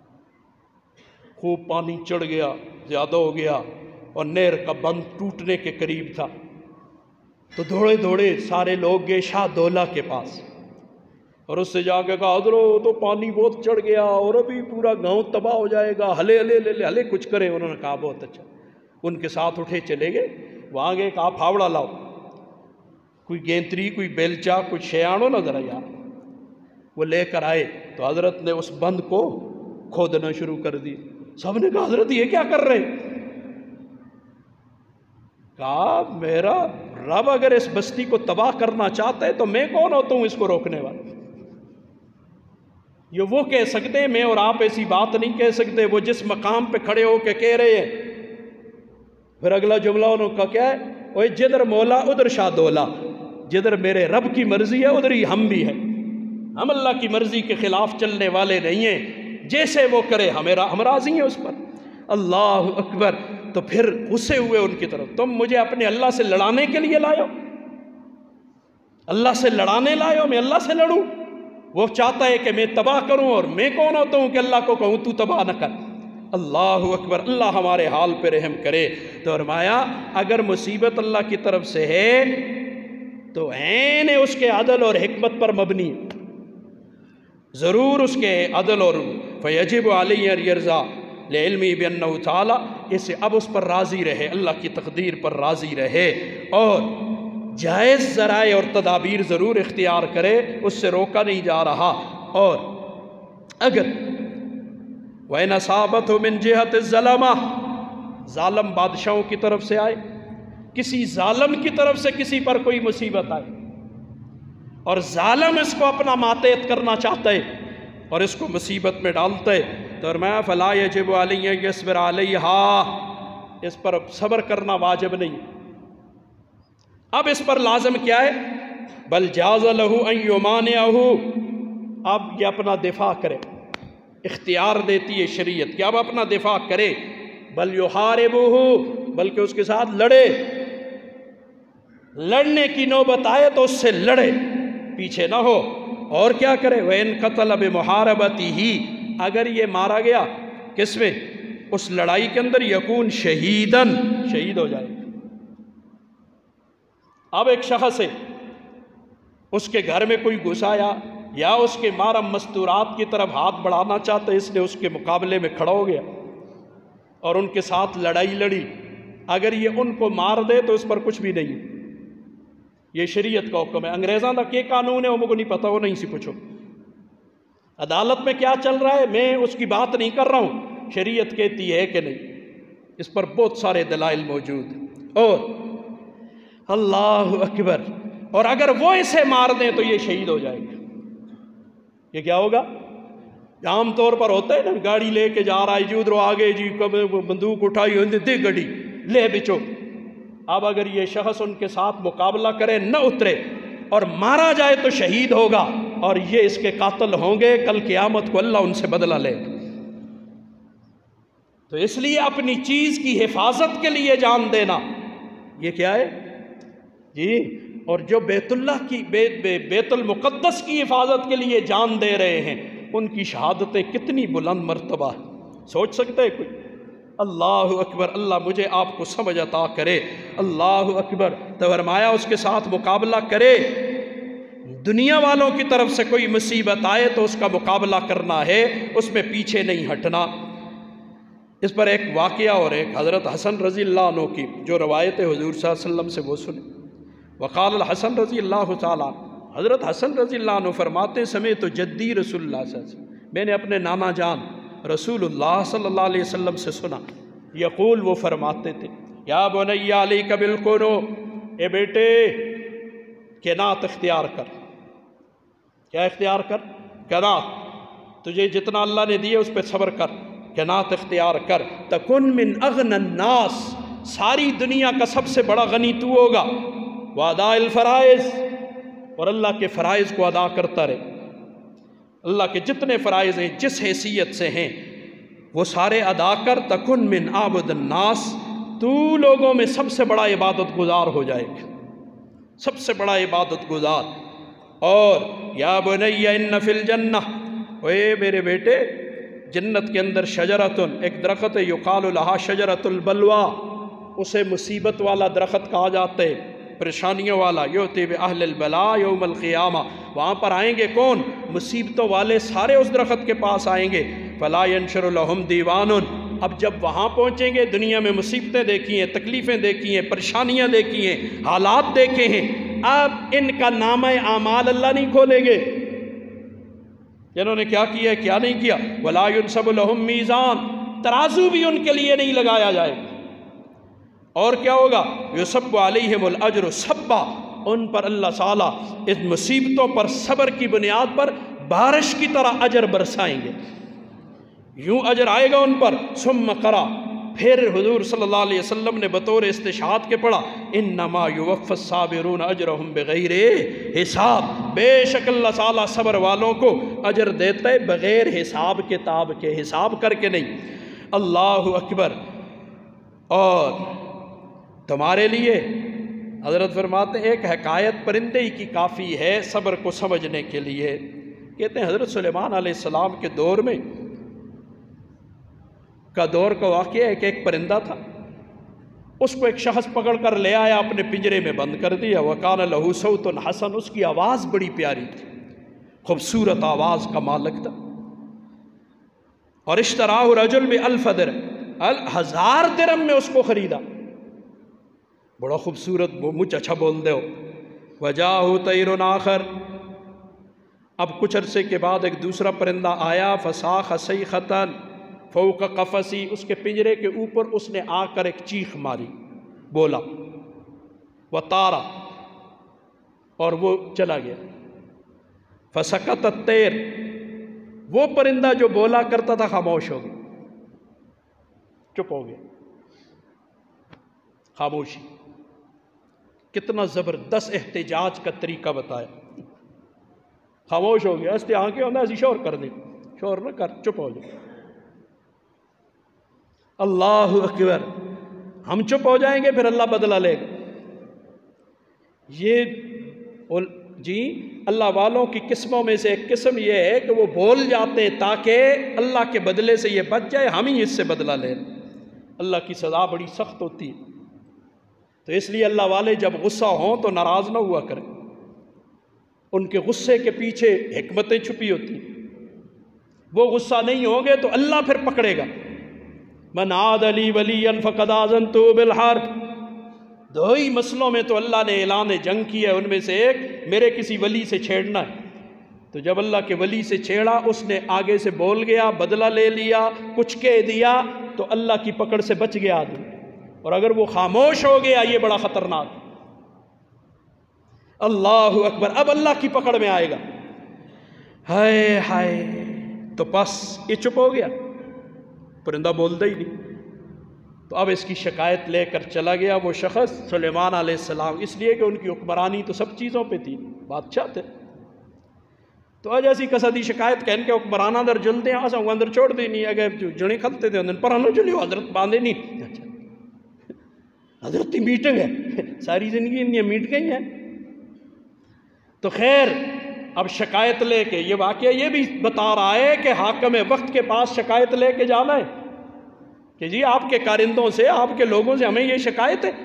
خوب پانی چڑھ گیا، زیادہ ہو گیا اور نہر کا بند ٹوٹنے کے قریب تھا. تو دوڑے دوڑے سارے لوگ گئے شاہ دولہ کے پاس اور اس سے جا کے کہا حضرت تو پانی بہت چڑھ گیا اور ابھی پورا گاؤں تباہ ہو جائے گا، ہلے ہلے لے لے ہلے کچھ کرے. انہوں نے کہا بہت اچھا. ان کے ساتھ اٹھے چلے گئے، وہاں گئے، کہا پھاوڑا لاؤ، کوئی گینتری کوئی بیلچا کچھ شے آنو نا ذرا یار. وہ لے کر آئے تو حضرت نے اس بند کو کھودنا شروع کر دی. سب نے کہا حضرت یہ کیا کر رہے؟ کہا میرا رب اگر اس بستی کو تباہ کرنا چاہتا ہے تو میں کون ہوتا ہوں اس کو روکنے والا؟ یہ وہ کہہ سکتے ہیں، میں اور آپ ایسی بات نہیں کہہ سکتے. وہ جس مقام پہ کھڑے ہو کے کہہ رہے ہیں. پھر اگلا جملہ انہوں کا کیا ہے؟ اوہ جدھر مولا ادھر شاہ دولہ، جدھر میرے رب کی مرضی ہے ادھر ہی ہم بھی ہیں. ہم اللہ کی مرضی کے خلاف چلنے والے نہیں ہیں، جیسے وہ کرے ہم راضی ہیں اس پر. اللہ اکبر. تو پھر غصے ہوئے ان کی طرف، تم مجھے اپنے اللہ سے لڑانے کے لیے لائے ہو؟ اللہ سے لڑانے لائے ہو؟ میں اللہ سے لڑوں؟ وہ چاہتا ہے کہ میں تباہ کروں اور میں کون ہوتا ہوں کہ اللہ کو کہوں تو تباہ نہ کر. اللہ اکبر. اللہ ہمارے حال پہ رحم کرے. تو فرمایا اگر مصیبت اللہ کی طرف سے ہے تو عین اس کے عدل اور حکمت پر مبنی، ضرور اس کے عدل اور فیجب علیہ الرضا لعلمی بانہ تعالی، اسے اب اس پر راضی رہے، اللہ کی تقدیر پر راضی رہے اور جائز ذرائع اور تدابیر ضرور اختیار کرے، اس سے روکا نہیں جا رہا. اور اگر وَإِنْ أَصَابَتْهُ مِنْ جِهَةِ الظَّلَمَةِ، ظالم بادشاہوں کی طرف سے آئے، کسی ظالم کی طرف سے کسی پر کوئی مصیبت آئے اور ظالم اس کو اپنا ماتحت کرنا چاہتا ہے اور اس کو مصیبت میں ڈالتا ہے، تو فرمایا فَلَا يَجِبُ عَلَيْهِ يَصْبِرَ عَلَيْهَا، اس پر صبر کرنا واجب نہیں. اب اس پر لازم کیا ہے؟ بل جاز لَهُ أَن يُمَانِعَهُ، اب یہ اپنا دفاع کرے، اختیار دیتی ہے شریعت کہ اب اپنا دفاع کرے. بل يُحَارِبُهُ، بلکہ اس کے ساتھ لڑے، لڑنے کی نوبت آئے تو اس سے لڑے، پیچھے نہ ہو. اور کیا کرے؟ وَإِن قَتَلَ بِمُحَارَبَتِهِ، اگر یہ مارا گیا کس میں؟ اس لڑائی کے اندر، یکون شہیدن، شہید ہو جائے. اب ایک شخص ہے، اس کے گھر میں کوئی گھس آیا یا اس کے محرم مستورات کی طرف ہاتھ بڑھانا چاہتا ہے، اس نے اس کے مقابلے میں کھڑا ہو گیا اور ان کے ساتھ لڑائی لڑی. اگر یہ ان کو مار دے تو اس پر کچھ بھی نہیں، یہ شریعت کا حکم ہے. انگریزاں دا کیا قانون ہے وہ مجھے نہیں پتا، وہ نہیں سی پوچھو. عدالت میں کیا چل رہا ہے میں اس کی بات نہیں کر رہا ہوں، شریعت کہتی ہے کہ نہیں، اس پر بہت سارے دلائل موجود ہیں. اور اللہ اکبر. اور اگر وہ اسے مار دیں تو یہ شہید ہو جائے گا. یہ کیا ہوگا؟ عام طور پر ہوتا ہے نا، گاڑی لے کے جا رہا ہے جی، ادھر آگے جی بندوق اٹھائی دے گڑی لے بچو. اب اگر یہ شخص ان کے ساتھ مقابلہ کرے نہ اترے اور مارا جائے تو شہید ہوگا اور یہ اس کے قاتل ہوں گے. کل قیامت کو اللہ ان سے بدلہ لے گا. تو اس لیے اپنی چیز کی حفاظت کے لیے جان دینا یہ کیا ہے جی؟ اور جو بیت اللہ کی بیت المقدس کی حفاظت کے لیے جان دے رہے ہیں ان کی شہادتیں کتنی بلند مرتبہ ہے، سوچ سکتے ہیں کوئی؟ اللہ اکبر، اللہ مجھے آپ کو سمجھ عطا کرے، اللہ اکبر۔ تو فرمایا اس کے ساتھ مقابلہ کرے، دنیا والوں کی طرف سے کوئی مصیبت آئے تو اس کا مقابلہ کرنا ہے، اس میں پیچھے نہیں ہٹنا۔ اس پر ایک واقعہ اور ایک حضرت حسن رضی اللہ عنہ کی جو روایت حضور صلی اللہ علیہ وسلم سے وہ سنے۔ وقال الحسن رضی اللہ تعالیٰ، حضرت حسن رضی اللہ عنہ فرماتے سمیت جدی رسول اللہ صلی اللہ علیہ وسلم، میں نے اپنے نانا جان رسول اللہ صلی اللہ علیہ وسلم سے سنا، یقول وہ فرماتے تھے، یا بنی علیک بالقنوع، اے بیٹے قناعت اختیار کر۔ کیا اختیار کر؟ قناعت، تجھے جتنا اللہ نے دیے اس پہ صبر کر، قناعت اختیار کر۔ تکن من اغنى الناس، ساری دنیا کا سب سے بڑا غنی تو ہوگا۔ واداء الفرائض، اور اللہ کے فرائض کو ادا کرتا رہے، اللہ کے جتنے فرائض ہیں جس حیثیت سے ہیں وہ سارے ادا کر۔ تکن من عابد الناس، تو لوگوں میں سب سے بڑا عبادت گزار ہو جائے گا، سب سے بڑا عبادت گزار۔ اور یا بنی ان فی الجنہ، اے میرے بیٹے جنت کے اندر شجرتن، ایک درخت ہے، یقال لہا شجرت البلوا، اسے مصیبت والا درخت کہا جاتا ہے، پریشانیوں والا۔ یؤتی باہل البلاء یوم القیامہ، وہاں پر آئیں گے کون؟ مصیبتوں والے سارے اس درخت کے پاس آئیں گے۔ فلا ینشر لہم دیوان، اب جب وہاں پہنچیں گے، دنیا میں مصیبتیں دیکھی ہیں، تکلیفیں دیکھی ہیں، پریشانیاں دیکھی ہیں، حالات دیکھے ہیں، اب ان کا نامہ اعمال اللہ نہیں کھولیں گے، جنہوں نے کیا کیا ہے کیا نہیں کیا۔ ولا ینصب لہم میزان، ترازو بھی ان کے لیے نہیں لگایا جائے گا۔ اور کیا ہوگا؟ یصب علیہم الاجر صبا، ان پر اللہ تعالیٰ اس مصیبتوں پر صبر کی بنیاد پر بارش کی طرح اجر برسائیں گے، یوں اجر آئے گا ان پر۔ ثم قرأ، پھر حضور صلی اللہ علیہ وسلم نے بطور استشہاد کے پڑھا، انما یوفی الصابرون اجرہم بغیر حساب، بے شک اللہ تعالیٰ صبر والوں کو اجر دیتا ہے بغیر حساب کتاب کے، حساب کر کے نہیں۔ اللہ اکبر۔ اور تمہارے لیے حضرت فرماتے ہیں ایک حکایت پرندے ہی کی کافی ہے صبر کو سمجھنے کے لیے۔ کہتے ہیں حضرت سلیمان علیہ السلام کے دور میں کا واقعہ ہے کہ ایک پرندہ تھا، اس کو ایک شخص پکڑ کر لے آیا، اپنے پنجرے میں بند کر دیا۔ وَكَانَ لَهُ صَوْتٌ حَسَنٌ، اس کی آواز بڑی پیاری تھی، خوبصورت آواز کا مالک تھا۔ اور اشتراہ رجل بألف درہم، 1000 درہم میں اس کو خریدا، بڑا خوبصورت، مجھ اچھا بول دے ہو۔ وَجَاءَهُ طَيْرٌ آخر، اب کچھ عرصے کے بعد ایک دوسرا پرندہ آیا، فَصَاخَ صَيْخَةً فوق قفسی، اس کے پنجرے کے اوپر اس نے آ کر ایک چیخ ماری، بولا، وطارا، اور وہ چلا گیا۔ فسکت الطیر، وہ پرندہ جو بولا کرتا تھا خاموش ہو گیا، چپ ہو گیا، خاموشی۔ کتنا زبردست احتجاج کا طریقہ بتایا، خاموش ہو گیا۔ اس نے آنکھیں ہونا ایسی شور کر دی، شور نہ کر، چپ ہو جائے۔ اللہ اکبر۔ ہم چپ ہو جائیں گے پھر اللہ بدلہ لے گا۔ یہ جی اللہ والوں کی قسموں میں سے ایک قسم یہ ہے کہ وہ بول جاتے ہیں تاکہ اللہ کے بدلے سے یہ بچ جائے، ہم ہی اس سے بدلہ لیں۔ اللہ کی سزا بڑی سخت ہوتی ہے، تو اس لیے اللہ والے جب غصہ ہوں تو ناراض نہ ہوا کریں، ان کے غصے کے پیچھے حکمتیں چھپی ہوتی ہیں۔ وہ غصہ نہیں ہوں گے تو اللہ پھر پکڑے گا۔ من عاد لی ولیا فقد آذنتہ بالحرب، دو ہی مسئلوں میں تو اللہ نے اعلان جنگ کیا ہے، ان میں سے ایک میرے کسی ولی سے چھیڑنا ہے۔ تو جب اللہ کے ولی سے چھیڑا، اس نے آگے سے بول گیا، بدلہ لے لیا، کچھ کہہ دیا، تو اللہ کی پکڑ سے بچ گیا آدمی۔ اور اگر وہ خاموش ہو گیا، یہ بڑا خطرناک۔ اللہ اکبر۔ اب اللہ کی پکڑ میں آئے گا، ہائے ہائے، تو بس یہ چپ ہو گیا، پرندہ بولتا ہی نہیں۔ تو اب اس کی شکایت لے کر چلا گیا وہ شخص سلیمان علیہ السلام، اس لیے کہ ان کی حکمرانی تو سب چیزوں پہ تھی، بادشاہ تھے۔ تو تو آج ایسی کسادی شکایت کہن کے حکمرانہ در جلدے ہیں آسا وہ اندر چھوڑ دی نہیں اگر جنے کھلتے تھے اندر پرانو جلیو حضرت باندھے نہیں. اچھا حضرت کی میٹنگ ہے، ساری زندگی اندیا میٹ گئی ہیں. تو خیر اب شکایت لے کے یہ واقعہ یہ بھی بتا رہا ہے کہ حاکم وقت کے پاس شکایت لے کے جانا ہے کہ جی آپ کے کارندوں سے، آپ کے لوگوں سے ہمیں یہ شکایت ہے.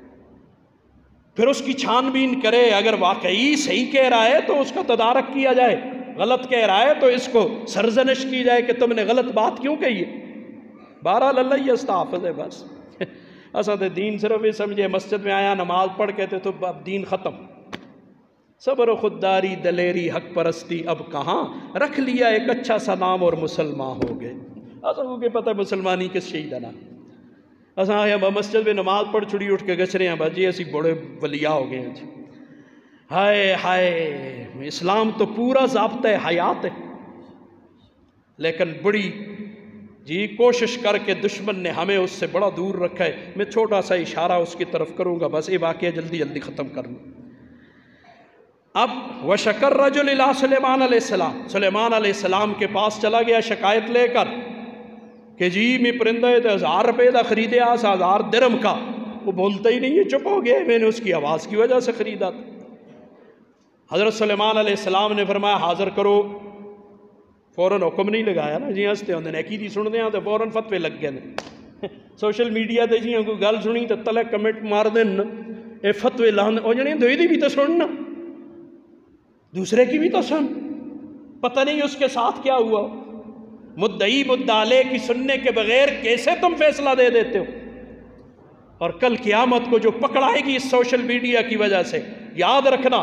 پھر اس کی چھان بین کرے، اگر واقعی صحیح کہہ رہا ہے تو اس کا تدارک کیا جائے، غلط کہہ رہا ہے تو اس کو سرزنش کی جائے کہ تم نے غلط بات کیوں کہی ہے. بہرحال اللہ یستحفظ ہے. بس اسد دین صرف یہ سمجھے مسجد میں آیا نماز پڑھ کے تو اب دین ختم. صبر و خودداری دلیری حق پرستی اب کہاں، رکھ لیا ایک اچھا سا نام اور مسلمان ہو گئے. ایسا کو کہ پتہ مسلمانی کس شہید ہے نا. ایسا آیا مسجد میں نماز پڑھ چھڑی اٹھ کے گچ رہے ہیں بھاجی ایسی بڑے ولیاء ہو گئے ہیں جی. ہائے ہائے، اسلام تو پورا ضابطہ حیات ہے، لیکن بڑی جی کوشش کر کے دشمن نے ہمیں اس سے بڑا دور رکھا ہے. میں چھوٹا سا اشارہ اس کی طرف کروں گا، بس یہ واقعہ جلدی جلدی ختم کر لوں. اب وشکر رجل الی سلیمان علیہ السلام، سلیمان علیہ السلام کے پاس چلا گیا شکایت لے کر کہ جی میں پرندہ 1000 روپے کا خریدے آس 1000 درم کا. وہ بولتا ہی نہیں ہے، چپ ہو گیا، میں نے اس کی آواز کی وجہ سے خریدا تھا. حضرت سلیمان علیہ السلام نے فرمایا حاضر کرو. فوراً حکم نہیں لگایا نا جی ہستے ہوندے نے کی سن دیا تو فوراً فتوے لگ گئے. سوشل میڈیا تے جی کوئی گل سنی تو تلے کمنٹ مار دین اے فتوے لان او جنے دوئی دی بھی تو سننا، دوسرے کی بھی تو سن، پتہ نہیں اس کے ساتھ کیا ہوا. مدعی مدعلے کی سننے کے بغیر کیسے تم فیصلہ دے دیتے ہو؟ اور کل قیامت کو جو پکڑائے گی اس سوشل میڈیا کی وجہ سے، یاد رکھنا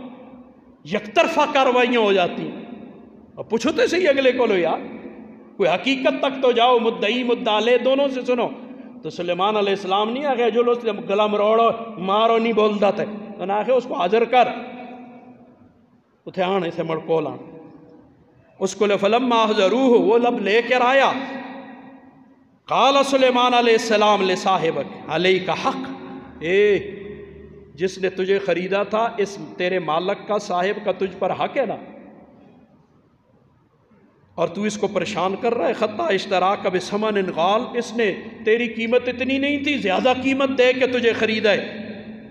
یک طرفہ کاروائیاں ہو جاتی ہیں. اور پوچھو تو صحیح اگلے کو لو یار، کوئی حقیقت تک تو جاؤ، مدعی مدعلے دونوں سے سنو. تو سلیمان علیہ السلام نہیں آگے جو لوگ گلا مروڑو مارو نہیں بولتا تھے، تو نہ آگے اس کو حاضر کر اتھے آنے سے مڑکول آن اس کو فلما احضروہ، وہ لب لے کر آیا. قال سلیمان علیہ السلام لصاحبک علیک حق، اے جس نے تجھے خریدا تھا اس تیرے مالک کا، صاحب کا تجھ پر حق ہے نا، اور تو اس کو پریشان کر رہا ہے. خطا اشتراک بثمن غال، اس نے تیری قیمت اتنی نہیں تھی، زیادہ قیمت دے کے تجھے خریدا ہے.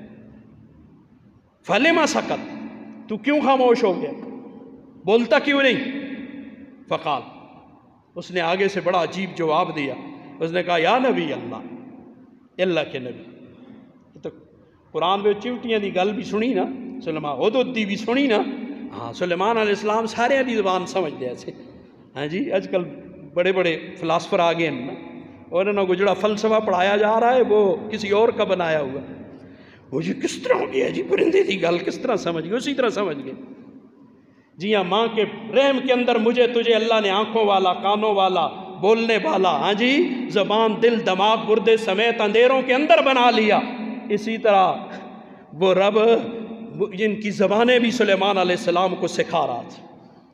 فلما سکت، تو کیوں خاموش ہو گیا، بولتا کیوں نہیں؟ فقال، اس نے آگے سے بڑا عجیب جواب دیا. اس نے کہا یا نبی اللہ، اللہ کے نبی. تو قرآن میں چیوٹیاں دی گل بھی سنی نا، سلیمان حدود دی بھی سنی نا. ہاں سلیمان علیہ السلام سارے دی زبان سمجھ دے ایسے. ہاں جی آج کل بڑے بڑے فلاسفر آ گئے ہیں نا، اور انہوں کو جڑا فلسفہ پڑھایا جا رہا ہے وہ کسی اور کا بنایا ہوا. وہ جی کس طرح ہو گیا جی، پرندے دی گل کس طرح سمجھ گئے، اسی طرح سمجھ گئے. جی ہاں ماں کے رحم کے اندر مجھے تجھے اللہ نے آنکھوں والا، کانوں والا، بولنے والا، ہاں جی زبان دل دماغ گردے سمیت اندھیروں کے اندر بنا لیا. اسی طرح وہ رب جن کی زبانیں بھی سلیمان علیہ السلام کو سکھا رہا تھا.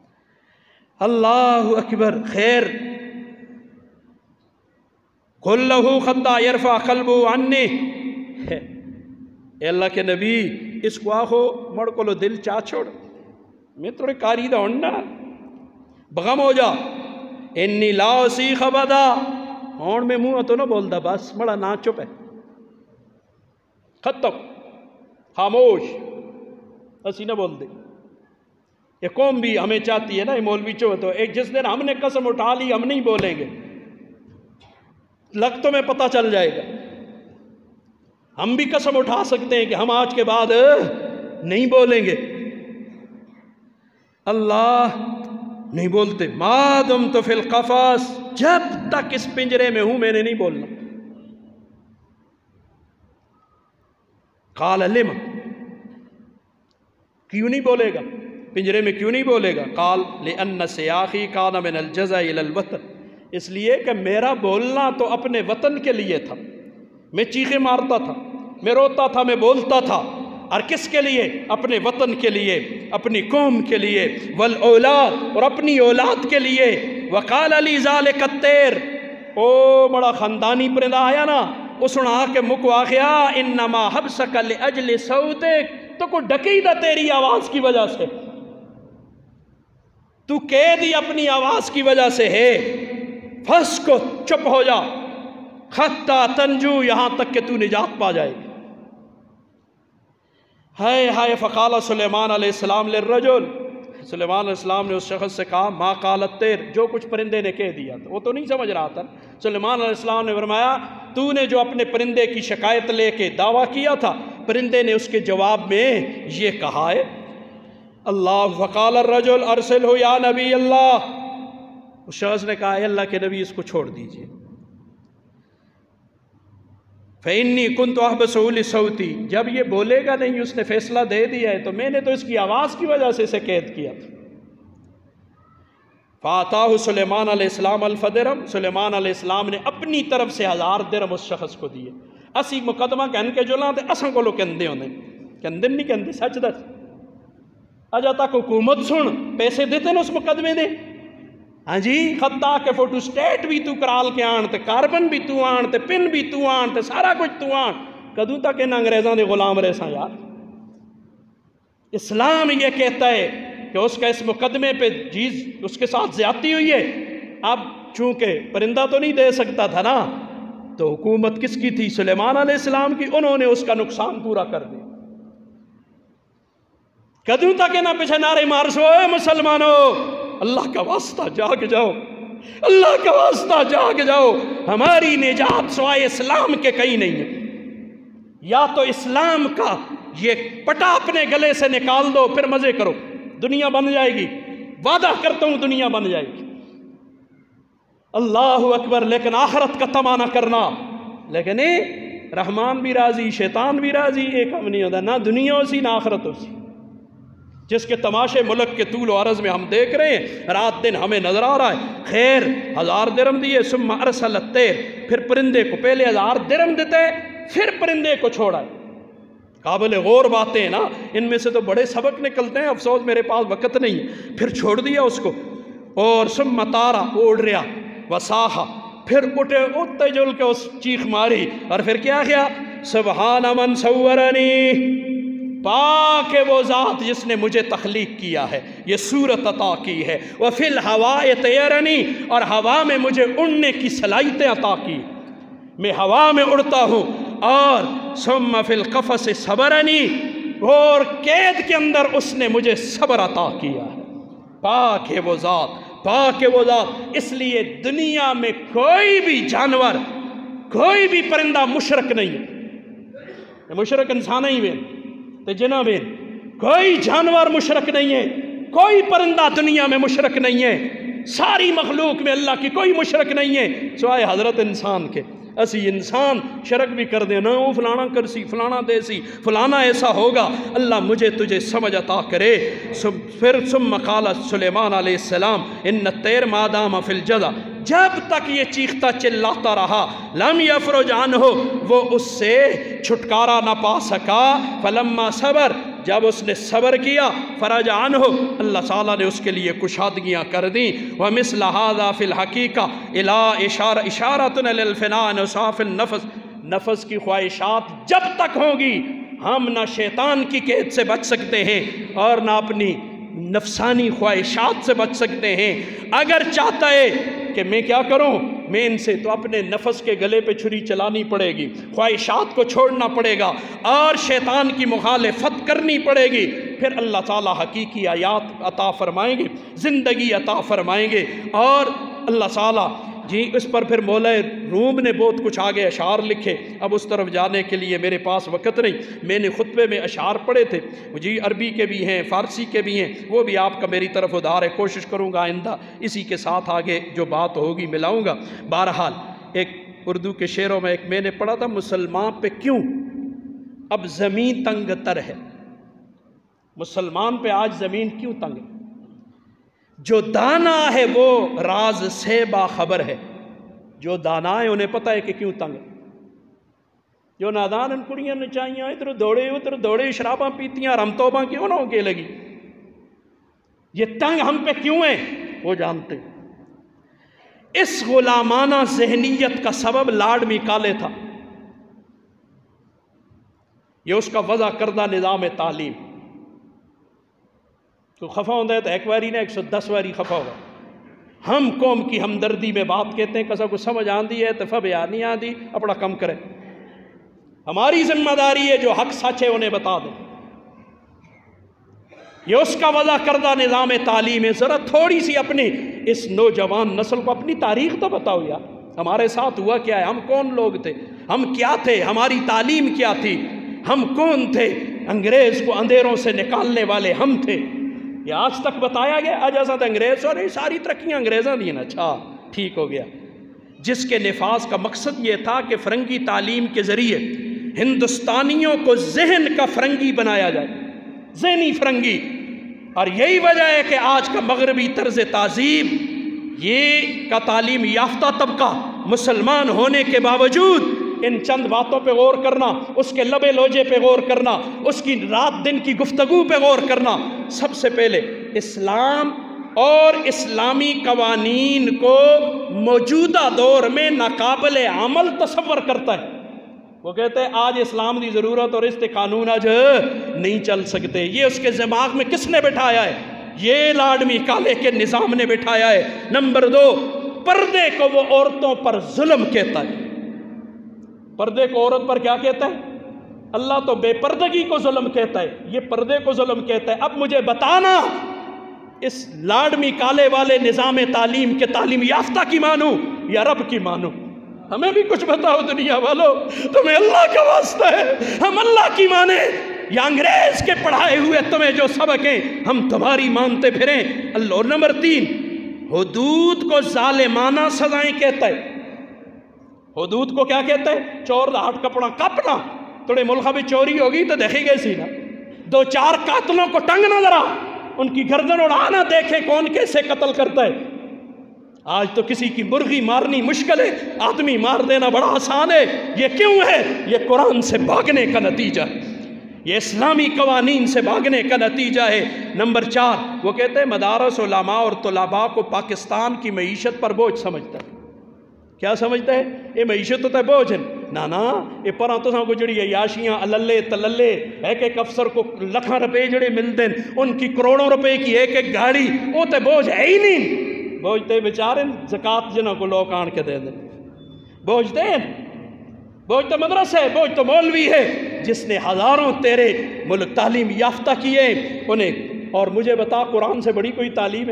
اللہ اکبر. خیر قل لہ خطا یرفع قلبہ عنی، اے اللہ کے نبی اس کو آخو مڑ کو لو دل چاہ چھوڑ، میں تھوڑے کاری دا ہوننا بغم ہو جا. انی لا اسیخ ابدا، ہون میں منہ تو نہ بول دا، بس مڑا نہ چپ ہے، ختم، خاموش، اسی نہ بول دے. یہ قوم بھی ہمیں چاہتی ہے نا، یہ مولوی چو تو ایک جس دن ہم نے قسم اٹھا لی ہم نہیں بولیں گے، لگ تو میں پتہ چل جائے گا. ہم بھی قسم اٹھا سکتے ہیں کہ ہم آج کے بعد نہیں بولیں گے. اللہ نہیں بولتے. ما دمت فی القفص، جب تک اس پنجرے میں ہوں میں نے نہیں بولنا. قال لم، کیوں نہیں بولے گا، پنجرے میں کیوں نہیں بولے گا؟ قال لأن سیاخی کان من الجزع الی الوطن، اس لیے کہ میرا بولنا تو اپنے وطن کے لیے تھا، میں چیخیں مارتا تھا، میں روتا تھا، میں بولتا تھا، اور کس کے لیے؟ اپنے وطن کے لیے، اپنی قوم کے لیے، والاولاد، اور اپنی اولاد کے لیے. وقال علی ذالک الطیر، او بڑا خاندانی پرندہ آیا نا، اس نے آ کے مکو آخیا انما حبسک لاجل صوتک، تو کو ڈکی دا تیری آواز کی وجہ سے. تو قید ہی اپنی آواز کی وجہ سے ہے، پھنس کو چپ ہو جا، حتی تنجو، یہاں تک کہ تو نجات پا جائے گی۔ ہائے ہائے، فقال سلیمان علیہ السلام للرجل، سلیمان علیہ السلام نے اس شخص سے کہا ما قالت الطیر، جو کچھ پرندے نے کہہ دیا تھا، وہ تو نہیں سمجھ رہا تھا۔ سلیمان علیہ السلام نے فرمایا تو نے جو اپنے پرندے کی شکایت لے کے دعویٰ کیا تھا، پرندے نے اس کے جواب میں یہ کہا ہے، اللہ فقال الرجل ارسلہ یا نبی اللہ، اس شخص نے کہا اے اللہ کے نبی اس کو چھوڑ دیجئے، فَإِنِّي كُنْتُ أَحْبَسُهُ لِصَوْتِي، جب یہ بولے گا نہیں، اس نے فیصلہ دے دیا ہے، تو میں نے تو اس کی آواز کی وجہ سے اسے قید کیا تھا۔ فَآتَاهُ سلیمان علیہ السلام الف درہم، سلیمان علیہ السلام نے اپنی طرف سے 1000 درہم اس شخص کو دیے۔ اسی مقدمہ کہن کے جولاں تے اساں کولو کہندے ہوندے، کہندے نہیں کہندے، سچ دس اجا تک حکومت سن پیسے دیتے نا اس مقدمے دے، ہاں جی، خطا کے فوٹو سٹیٹ بھی تو کرال کے آن تے کاربن بھی تو آن تے پن بھی تو آن تے سارا کچھ تو آن، کدوں تک ان انگریزاں دے غلام رہے ساں یار۔ اسلام یہ کہتا ہے کہ اس کا اس مقدمے پہ چیز اس کے ساتھ زیادتی ہوئی ہے، اب چونکہ پرندہ تو نہیں دے سکتا تھا نا، تو حکومت کس کی تھی؟ سلیمان علیہ السلام کی، انہوں نے اس کا نقصان پورا کر دیا۔ کدوں تک نہ پیچھے نعرے مار سو، اے مسلمانوں، اللہ کا واسطہ جاگ جاؤ، اللہ کا واسطہ جاگ جاؤ، ہماری نجات سوائے اسلام کے کہیں نہیں ہے۔ یا تو اسلام کا یہ پٹا اپنے گلے سے نکال دو، پھر مزے کرو، دنیا بن جائے گی، وعدہ کرتا ہوں دنیا بن جائے گی۔ اللہ اکبر، لیکن آخرت کا تما نہ کرنا، لیکن رحمان بھی راضی، شیطان بھی راضی، ایک ہم نہیں ہوتا، نہ دنیا ہو سی نہ آخرت ہو سی، جس کے تماشے ملک کے طول و عرض میں ہم دیکھ رہے ہیں، رات دن ہمیں نظر آ رہا ہے۔ خیر، 1000 درہم دیے، ثم ارسل الطیر، پھر پرندے کو پہلے 1000 درہم دیتے، پھر پرندے کو چھوڑا۔ قابل غور باتیں نا، ان میں سے تو بڑے سبق نکلتے ہیں، افسوس میرے پاس وقت نہیں ہے۔ پھر چھوڑ دیا اس کو، اور ثم طارا، اڑ رہا، وصاحا، پھر اٹھے، اٹھتے جل کے اس چیخ ماری، اور پھر کیا کیا؟ سبحان من صورنی، پاک ہے وہ ذات جس نے مجھے تخلیق کیا ہے، یہ صورت عطا کی ہے، وفی الہواء طیرنی، اور ہوا میں مجھے اڑنے کی صلاحیتیں عطا کی، میں ہوا میں اڑتا ہوں، اور ثم فی القفص صبرنی، اور قید کے اندر اس نے مجھے صبر عطا کیا ہے۔ پاک ہے وہ ذات، پاک ہے وہ ذات۔ اس لیے دنیا میں کوئی بھی جانور، کوئی بھی پرندہ مشرک نہیں ہے، مشرک انسان ہی بین تے جنہ بین، کوئی جانور مشرک نہیں ہے، کوئی پرندہ دنیا میں مشرک نہیں ہے، ساری مخلوق میں اللہ کی کوئی مشرک نہیں ہے سوائے حضرت انسان کے۔ اسی انسان شرک بھی کر دیں، نہ وہ فلانا کرسی، فلانا دیسی، فلانا ایسا ہوگا، اللہ مجھے تجھے سمجھ عطا کرے۔ پھر ثم قال سلیمان علیہ السلام ان الطیر ما دام فی الجزع، جب تک یہ چیختا چلاتا رہا، لم یفرج عنہ، وہ اس سے چھٹکارا نہ پا سکا، فلما صبر، جب اس نے صبر کیا، فرج عنہ، اللہ تعالیٰ نے اس کے لیے کشادگیاں کر دیں۔ ومثل هذا فی الحقیقہ الی اشارۃ للفناء نصاف النفس، نفس کی خواہشات جب تک ہوں گی، ہم نہ شیطان کی قید سے بچ سکتے ہیں اور نہ اپنی نفسانی خواہشات سے بچ سکتے ہیں۔ اگر چاہتا ہے کہ میں کیا کروں، میں ان سے، تو اپنے نفس کے گلے پہ چھری چلانی پڑے گی، خواہشات کو چھوڑنا پڑے گا، اور شیطان کی مخالفت کرنی پڑے گی، پھر اللہ تعالیٰ حقیقی آیات عطا فرمائیں گے، زندگی عطا فرمائیں گے۔ اور اللہ تعالیٰ جی اس پر پھر مولا روم نے بہت کچھ آگے اشعار لکھے، اب اس طرف جانے کے لیے میرے پاس وقت نہیں، میں نے خطبے میں اشعار پڑھے تھے جی، عربی کے بھی ہیں، فارسی کے بھی ہیں، وہ بھی آپ کا میری طرف ادھار ہے، کوشش کروں گا آئندہ اسی کے ساتھ آگے جو بات ہوگی ملاؤں گا۔ بہرحال ایک اردو کے شعروں میں ایک میں نے پڑھا تھا، مسلمان پہ کیوں اب زمین تنگ تر ہے، مسلمان پہ آج زمین کیوں تنگ ہے؟ جو دانا ہے وہ راز سے باخبر ہے، جو دانا ہے انہیں پتہ ہے کہ کیوں تنگ ہے۔ جو نادان ان کڑیاں نچائیاں ادھر دوڑے شراباں پیتیاں رم توباں کیوں نہ ہو کے لگی، یہ تنگ ہم پہ کیوں ہے وہ جانتے۔ اس غلامانہ ذہنیت کا سبب لارڈ میکالے تھا، یہ اس کا وضع کردہ نظام تعلیم۔ تو خفا ہوتا ہے تو ایک باری نہ 110 باری خفا ہوگا. ہم قوم کی ہمدردی میں بات کہتے ہیں، کسا کو سمجھ آندی ہے تو فبیا نہیں آندی اپنا کم کرے. ہماری ذمہ داری ہے جو حق سچ ہے انہیں بتا دیں. یہ اس کا وضع کردہ نظام تعلیم ہے. ذرا تھوڑی سی اپنی اس نوجوان نسل کو اپنی تاریخ تو بتاؤ یار، ہمارے ساتھ ہوا کیا ہے، ہم کون لوگ تھے، ہم کیا تھے، ہماری تعلیم کیا تھی، ہم کون تھے. انگریز کو اندھیروں سے نکالنے والے ہم تھے. یہ آج تک بتایا گیا. آج ایسا انگریز اور ساری ترقیاں انگریزاں دی نا، اچھا ٹھیک ہو گیا. جس کے نفاذ کا مقصد یہ تھا کہ فرنگی تعلیم کے ذریعے ہندوستانیوں کو ذہن کا فرنگی بنایا جائے، ذہنی فرنگی. اور یہی وجہ ہے کہ آج کا مغربی طرز تہذیب یہ کا تعلیم یافتہ طبقہ مسلمان ہونے کے باوجود ان چند باتوں پہ غور کرنا، اس کے لبے لوجے پہ غور کرنا، اس کی رات دن کی گفتگو پہ غور کرنا. سب سے پہلے اسلام اور اسلامی قوانین کو موجودہ دور میں ناقابل عمل تصور کرتا ہے. وہ کہتے ہیں آج اسلام دی ضرورت اور اس تے قانون آج نہیں چل سکتے. یہ اس کے دماغ میں کس نے بٹھایا ہے؟ یہ لاڈمی کالے کے نظام نے بٹھایا ہے. نمبر 2، پردے کو وہ عورتوں پر ظلم کہتا ہے. پردے کو عورت پر کیا کہتا ہے؟ اللہ تو بے پردگی کو ظلم کہتا ہے، یہ پردے کو ظلم کہتا ہے. اب مجھے بتانا اس لاڈمی کالے والے نظام تعلیم کے تعلیم یافتہ کی مانوں یا رب کی مانوں؟ ہمیں بھی کچھ بتاؤ دنیا والوں، تمہیں اللہ کا واسطہ ہے ہم اللہ کی مانیں یا انگریز کے پڑھائے ہوئے تمہیں جو سبق ہیں ہم تمہاری مانتے پھریں اللہ. اور نمبر 3، حدود کو ظالمانہ سزائیں کہتا ہے. حدود کو کیا کہتا ہے؟ چور ہٹ کپڑا کپنا. تھوڑے ملک بھی چوری ہوگی تو دیکھے گئے سی نا، 2-4 قاتلوں کو ٹنگنا ذرا، ان کی گردن اڑانا، دیکھیں کون کیسے قتل کرتا ہے. آج تو کسی کی مرغی مارنی مشکل ہے، آدمی مار دینا بڑا آسان ہے. یہ کیوں ہے؟ یہ قرآن سے بھاگنے کا نتیجہ ہے، یہ اسلامی قوانین سے بھاگنے کا نتیجہ ہے. نمبر 4، وہ کہتے ہیں مدارس علماء اور طلباء کو پاکستان کی معیشت پر بوجھ سمجھتا ہے. کیا سمجھتا ہے؟ یہ معیشت تو ہے بوجھ ہے نا. یہ پر تو ساں کو جڑی عیاشیاں اللے تللے، ایک ایک افسر کو لکھاں روپے جڑے ملتے ہیں، ان کی کروڑوں روپے کی ایک ایک گاڑی، وہ تو بوجھ ہے ہی نہیں. بوجھ تے بیچارے زکوٰۃ جنہوں کو لوگ آن کے دے دیں. بوجھ دیں، بوجھ تو مدرسہ ہے، بوجھ تو مولوی ہے جس نے ہزاروں تیرے ملک تعلیم یافتہ کیے انہیں. اور مجھے بتا قرآن سے بڑی کوئی تعلیم ہے؟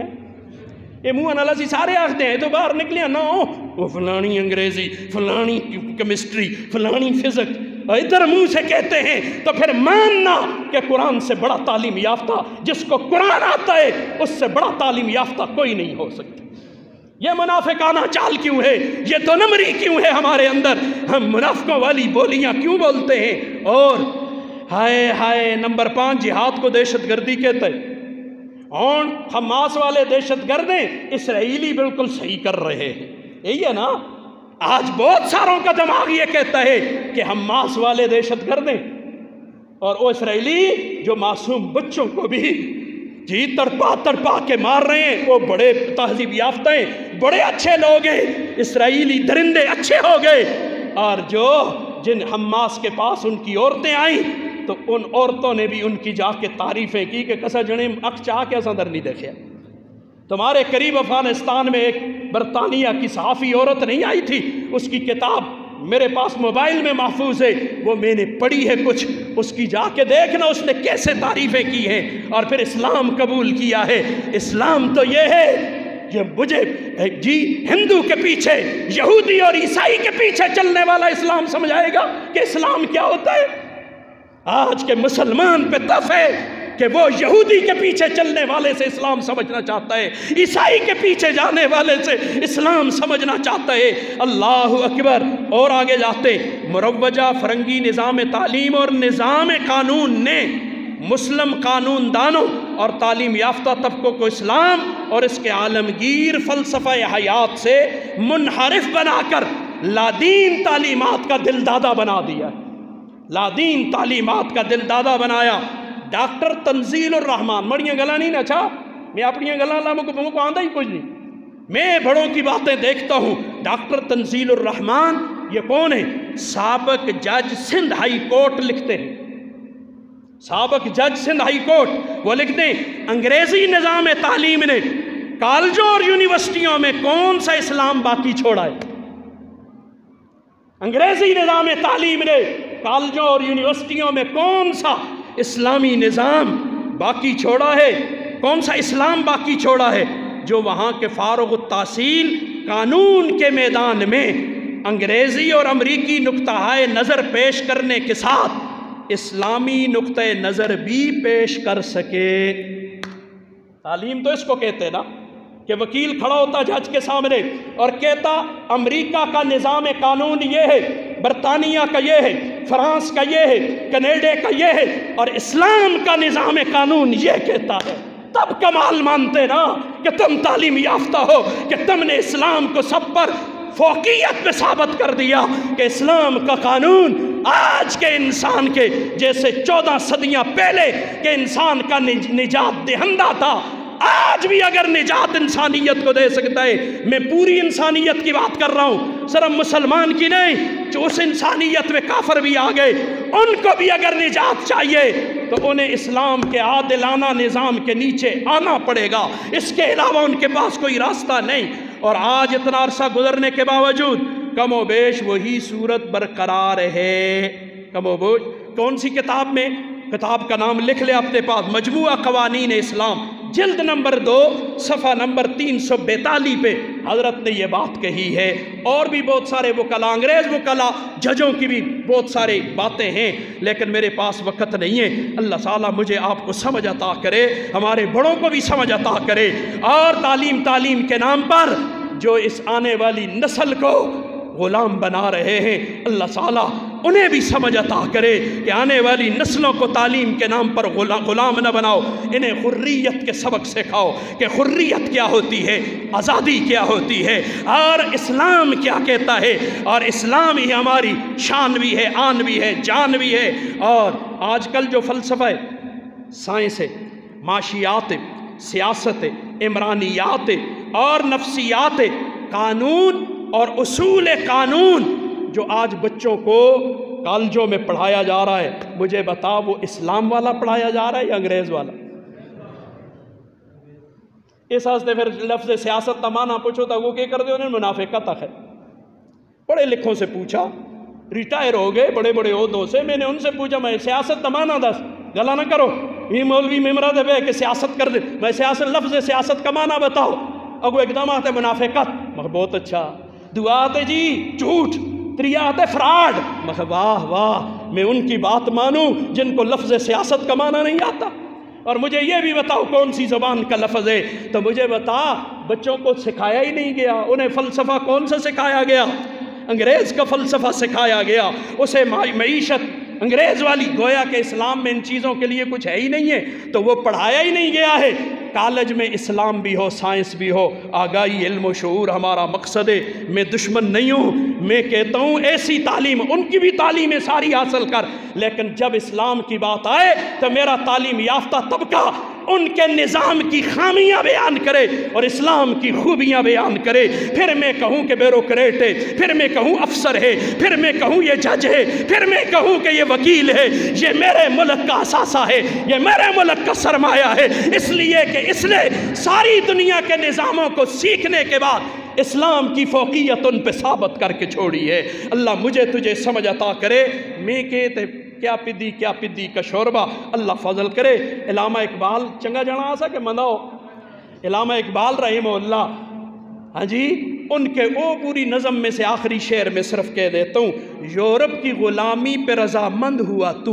یہ منہ انالاسی سارے آختے ہیں تو باہر نکلے نا، وہ فلانی انگریزی، فلانی کیمسٹری، فلانی فزکس، ادھر منہ سے کہتے ہیں. تو پھر ماننا کہ قرآن سے بڑا تعلیم یافتہ، جس کو قرآن آتا ہے اس سے بڑا تعلیم یافتہ کوئی نہیں ہو سکتا. یہ منافقانہ چال کیوں ہے؟ یہ 2 نمبری کیوں ہے ہمارے اندر؟ ہم منافقوں والی بولیاں کیوں بولتے ہیں؟ اور ہائے ہائے. نمبر 5، جہاد کو دہشت گردی کہتا ہے. اور حماس والے دہشت گرد ہیں، اسرائیلی بالکل صحیح کر رہے ہیں. یہی ہے نا، آج بہت ساروں کا دماغ یہ کہتا ہے کہ حماس والے دہشت گرد ہیں، اور وہ اسرائیلی جو معصوم بچوں کو بھی جی تڑپا کے مار رہے ہیں، وہ بڑے تہذیب یافتہ ہیں، بڑے اچھے لوگ ہیں، اسرائیلی درندے اچھے ہو گئے. اور جو جن حماس کے پاس ان کی عورتیں آئیں تو ان عورتوں نے بھی ان کی جا کے تعریفیں کی کہ کسا جنے اک چاہ کے ایسا در نہیں دیکھے. تمہارے قریب افغانستان میں ایک برطانیہ کی صحافی عورت نہیں آئی تھی، اس کی کتاب میرے پاس موبائل میں محفوظ ہے، وہ میں نے پڑھی ہے کچھ، اس کی جا کے دیکھنا اس نے کیسے تعریفیں کی ہیں اور پھر اسلام قبول کیا ہے. اسلام تو یہ ہے، یہ مجھے جی ہندو کے پیچھے، یہودی اور عیسائی کے پیچھے چلنے والا اسلام سمجھائے گا کہ اسلام کیا ہوتا ہے؟ آج کے مسلمان پہ تف ہے کہ وہ یہودی کے پیچھے چلنے والے سے اسلام سمجھنا چاہتا ہے، عیسائی کے پیچھے جانے والے سے اسلام سمجھنا چاہتا ہے. اللہ اکبر. اور آگے جاتے، مروجہ فرنگی نظام تعلیم اور نظام قانون نے مسلم قانون دانوں اور تعلیم یافتہ طبقوں کو اسلام اور اس کے عالمگیر فلسفہ حیات سے منحرف بنا کر لادین تعلیمات کا دل دادا بنا دیا. لادین تعلیمات کا دل دادا بنایا. ڈاکٹر تنزیل الرحمان، مڑیاں گلا نہیں نا، اچھا میں اپنی گلا لا مجھ کو آندہ ہی کچھ نہیں، میں بڑوں کی باتیں دیکھتا ہوں. ڈاکٹر تنزیل الرحمان یہ کون ہے؟ سابق جج سندھ ہائی کورٹ لکھتے ہیں، سابق جج سندھ ہائی کورٹ. وہ لکھتے ہیں انگریزی نظام تعلیم نے کالجوں اور یونیورسٹیوں میں کون سا اسلام باقی چھوڑا ہے؟ انگریزی نظام تعلیم نے کالجوں اور یونیورسٹیوں میں کون سا اسلامی نظام باقی چھوڑا ہے؟ کون سا اسلام باقی چھوڑا ہے جو وہاں کے فارغ التحصیل قانون کے میدان میں انگریزی اور امریکی نقطۂ نظر پیش کرنے کے ساتھ اسلامی نقطۂ نظر بھی پیش کر سکے؟ تعلیم تو اس کو کہتے ہیں نا کہ وکیل کھڑا ہوتا جج کے سامنے اور کہتا امریکہ کا نظام قانون یہ ہے، برطانیہ کا یہ ہے، فرانس کا یہ ہے، کینیڈا کا یہ ہے، اور اسلام کا نظام قانون یہ کہتا ہے۔ تب کمال مانتے نا کہ تم تعلیم یافتہ ہو، کہ تم نے اسلام کو سب پر فوقیت میں ثابت کر دیا کہ اسلام کا قانون آج کے انسان کے جیسے 14 صدیاں پہلے کے انسان کا نجات دہندہ تھا، آج بھی اگر نجات انسانیت کو دے سکتا ہے۔ میں پوری انسانیت کی بات کر رہا ہوں، صرف مسلمان کی نہیں، جو اس انسانیت میں کافر بھی آ گئے، ان کو بھی اگر نجات چاہیے تو انہیں اسلام کے عادلانہ نظام کے نیچے آنا پڑے گا، اس کے علاوہ ان کے پاس کوئی راستہ نہیں۔ اور آج اتنا عرصہ گزرنے کے باوجود کم و بیش وہی صورت برقرار ہے۔ کم و بیش کون سی کتاب میں؟ کتاب کا نام لکھ لے اپنے پاس، مجموعہ قوانین اسلام، جلد نمبر 2 صفحہ نمبر 342 پہ حضرت نے یہ بات کہی ہے۔ اور بھی بہت سارے وکلا، انگریز وکلا، ججوں کی بھی بہت ساری باتیں ہیں، لیکن میرے پاس وقت نہیں ہے۔ اللہ تعالیٰ مجھے آپ کو سمجھ عطا کرے، ہمارے بڑوں کو بھی سمجھ عطا کرے، اور تعلیم کے نام پر جو اس آنے والی نسل کو غلام بنا رہے ہیں، اللہ تعالیٰ انہیں بھی سمجھ عطا کرے کہ آنے والی نسلوں کو تعلیم کے نام پر غلام نہ بناؤ، انہیں حریت کے سبق سکھاؤ کہ حریت کیا ہوتی ہے، آزادی کیا ہوتی ہے، اور اسلام کیا کہتا ہے، اور اسلام ہی ہماری شان بھی ہے، آن بھی ہے، جان بھی ہے۔ اور آج کل جو فلسفہ ہے، سائنس ہے، معاشیات ہے، سیاست ہے، عمرانیات ہے اور نفسیات ہے، قانون اور اصول قانون جو آج بچوں کو کالجوں میں پڑھایا جا رہا ہے، مجھے بتا وہ اسلام والا پڑھایا جا رہا ہے یا انگریز والا؟ اس واسطے پھر لفظ سیاست کا معنی پوچھو تو وہ کیا کر دے، انہیں منافقت تک ہے۔ پڑھے لکھوں سے پوچھا، ریٹائر ہو گئے بڑے بڑے عہدوں سے، میں نے ان سے پوچھا میں سیاست کا معنی دس، گلا نہ کرو، یہ مولوی ممرا دے کہ سیاست کر دے، میں سیاست لفظ سیاست کا معنی بتاؤ، اگو اقدام آتے منافقت، میں بہت اچھا، دعا آتے جی جھوٹ، تریا آتے فراڈ، میں واہ واہ، میں ان کی بات مانوں جن کو لفظ سیاست کا معنی نہیں آتا۔ اور مجھے یہ بھی بتاؤ کون سی زبان کا لفظ ہے، تو مجھے بتا بچوں کو سکھایا ہی نہیں گیا، انہیں فلسفہ کون سا سکھایا گیا؟ انگریز کا فلسفہ سکھایا گیا، اسے معیشت انگریز والی، گویا کہ اسلام میں ان چیزوں کے لیے کچھ ہے ہی نہیں ہے، تو وہ پڑھایا ہی نہیں گیا ہے۔ کالج میں اسلام بھی ہو، سائنس بھی ہو، آگاہی، علم و شعور ہمارا مقصد ہے۔ میں دشمن نہیں ہوں، میں کہتا ہوں ایسی تعلیم، ان کی بھی تعلیمیں ساری حاصل کر، لیکن جب اسلام کی بات آئے تو میرا تعلیم یافتہ طبقہ ان کے نظام کی خامیاں بیان کرے اور اسلام کی خوبیاں بیان کرے، پھر میں کہوں کہ بیوروکریٹ ہے، پھر میں کہوں افسر ہے، پھر میں کہوں یہ جج ہے، پھر میں کہوں کہ یہ وکیل ہے، یہ میرے ملک کا اثاثہ ہے، یہ میرے ملک کا سرمایہ ہے، اس لیے کہ اس نے ساری دنیا کے نظاموں کو سیکھنے کے بعد اسلام کی فوقیت ان پہ ثابت کر کے چھوڑی ہے۔ اللہ مجھے تجھے سمجھ عطا کرے۔ میں کہتے کیا پدی کا شوربہ، اللہ فضل کرے۔ علامہ اقبال چنگا جانا آسا کہ مناؤ، علامہ اقبال رحمہ اللہ، ہاں جی، ان کے وہ پوری نظم میں سے آخری شعر میں صرف کہہ دیتا ہوں، یورپ کی غلامی پہ رضامند ہوا تو،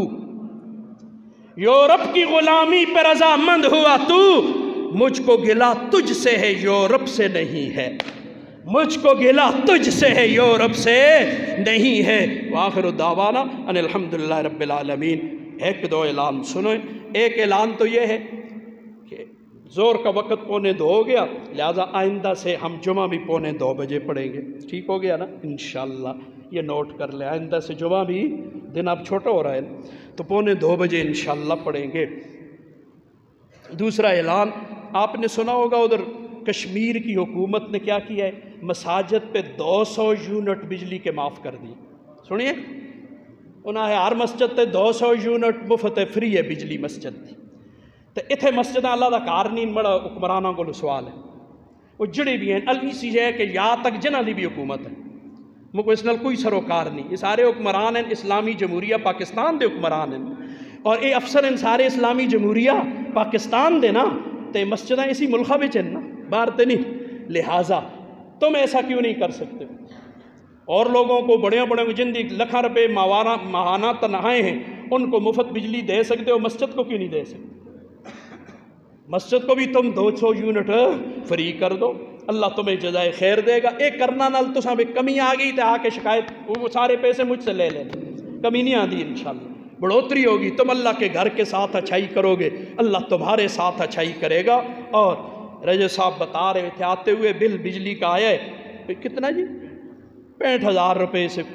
یورپ کی غلامی پہ رضامند ہوا تو، مجھ کو گلہ تجھ سے ہے یورپ سے نہیں ہے، مجھ کو گلہ تجھ سے ہے یورپ سے نہیں ہے۔ وآخر دعوانا ان الحمدللہ رب العالمین۔ ایک دو اعلان سنیں۔ ایک اعلان تو یہ ہے کہ زور کا وقت 1:45 ہو گیا، لہذا آئندہ سے ہم جمعہ بھی 1:45 بجے پڑھیں گے، ٹھیک ہو گیا نا؟ انشاءاللہ یہ نوٹ کر لیں، آئندہ سے جمعہ بھی دن اب چھوٹا ہو رہا ہے تو 1:45 بجے انشاءاللہ پڑھیں گے۔ دوسرا اعلان، آپ نے سنا ہوگا ادھر کشمیر کی حکومت نے کیا کیا ہے، مساجد پہ 200 یونٹ بجلی کے معاف کر دی۔ سنیے، انہوں نے ہر مسجد تے 200 یونٹ مفت فری ہے بجلی مسجد دی۔ تو اتنے مسجد اللہ کا کار نہیں بڑا حکمرانوں کو سوال ہے وہ جڑے بھی ہیں الویسی ہے کہ یا تک جنہ دی بھی حکومت ہے مجھے اس نال کوئی سروکار نہیں. یہ سارے حکمران ہیں اسلامی جمہوریہ پاکستان دے حکمران ہیں اور یہ افسر ہیں سارے اسلامی جمہوریہ پاکستان دے نا تے مسجدیں اسی ملکہ بچ ہیں نا باہر تے نہیں. لہٰذا تم ایسا کیوں نہیں کر سکتے؟ اور لوگوں کو بڑے بڑے جن دی لکھاں روپے ماہانہ تنخواہیں ہیں ان کو مفت بجلی دے سکتے ہو، مسجد کو کیوں نہیں دے سکتے؟ مسجد کو بھی تم 200 یونٹ فری کر دو، اللہ تمہیں جزائے خیر دے گا. ایک کرنا نال تو سامنے کمی آ گئی تو آ کے شکایت وہ سارے پیسے مجھ سے لے لینا، کمی نہیں آتی انشاءاللہ، بڑھوتری ہوگی. تم اللہ کے گھر کے ساتھ اچھائی کرو گے، اللہ تمہارے ساتھ اچھائی کرے گا. اور رجب صاحب بتا رہے تھے آتے ہوئے بل بجلی کا آیا ہے کتنا جی 65,000 روپے سے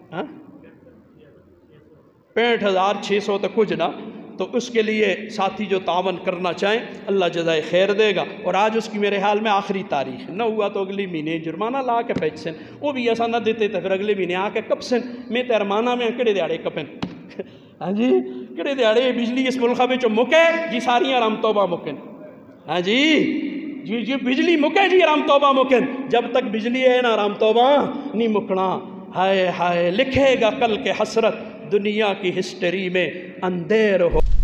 65,600 تک کچھ نا. تو اس کے لیے ساتھی جو تعاون کرنا چاہیں اللہ جزائے خیر دے گا. اور آج اس کی میرے خیال میں آخری تاریخ نہ ہوا تو اگلی مہینے جرمانہ لا کے پیچ سن، وہ بھی ایسا نہ دیتے تو پھر اگلے مہینے آ کے کب سن میں ترمانہ میں کڑے دیاڑے کپن ہاں جی کڑے دیاڑے بجلی اس ملکہ میں جو مکے جی ساری آرام توبہ مکن. ہاں جی جی بجلی مکے جی آرام توبہ مکن. جب تک بجلی ہے نا آرام توبہ نہیں مکنا. ہائے ہائے لکھے گا کل کے حسرت دنیا کی ہسٹری میں اندھیر ہو.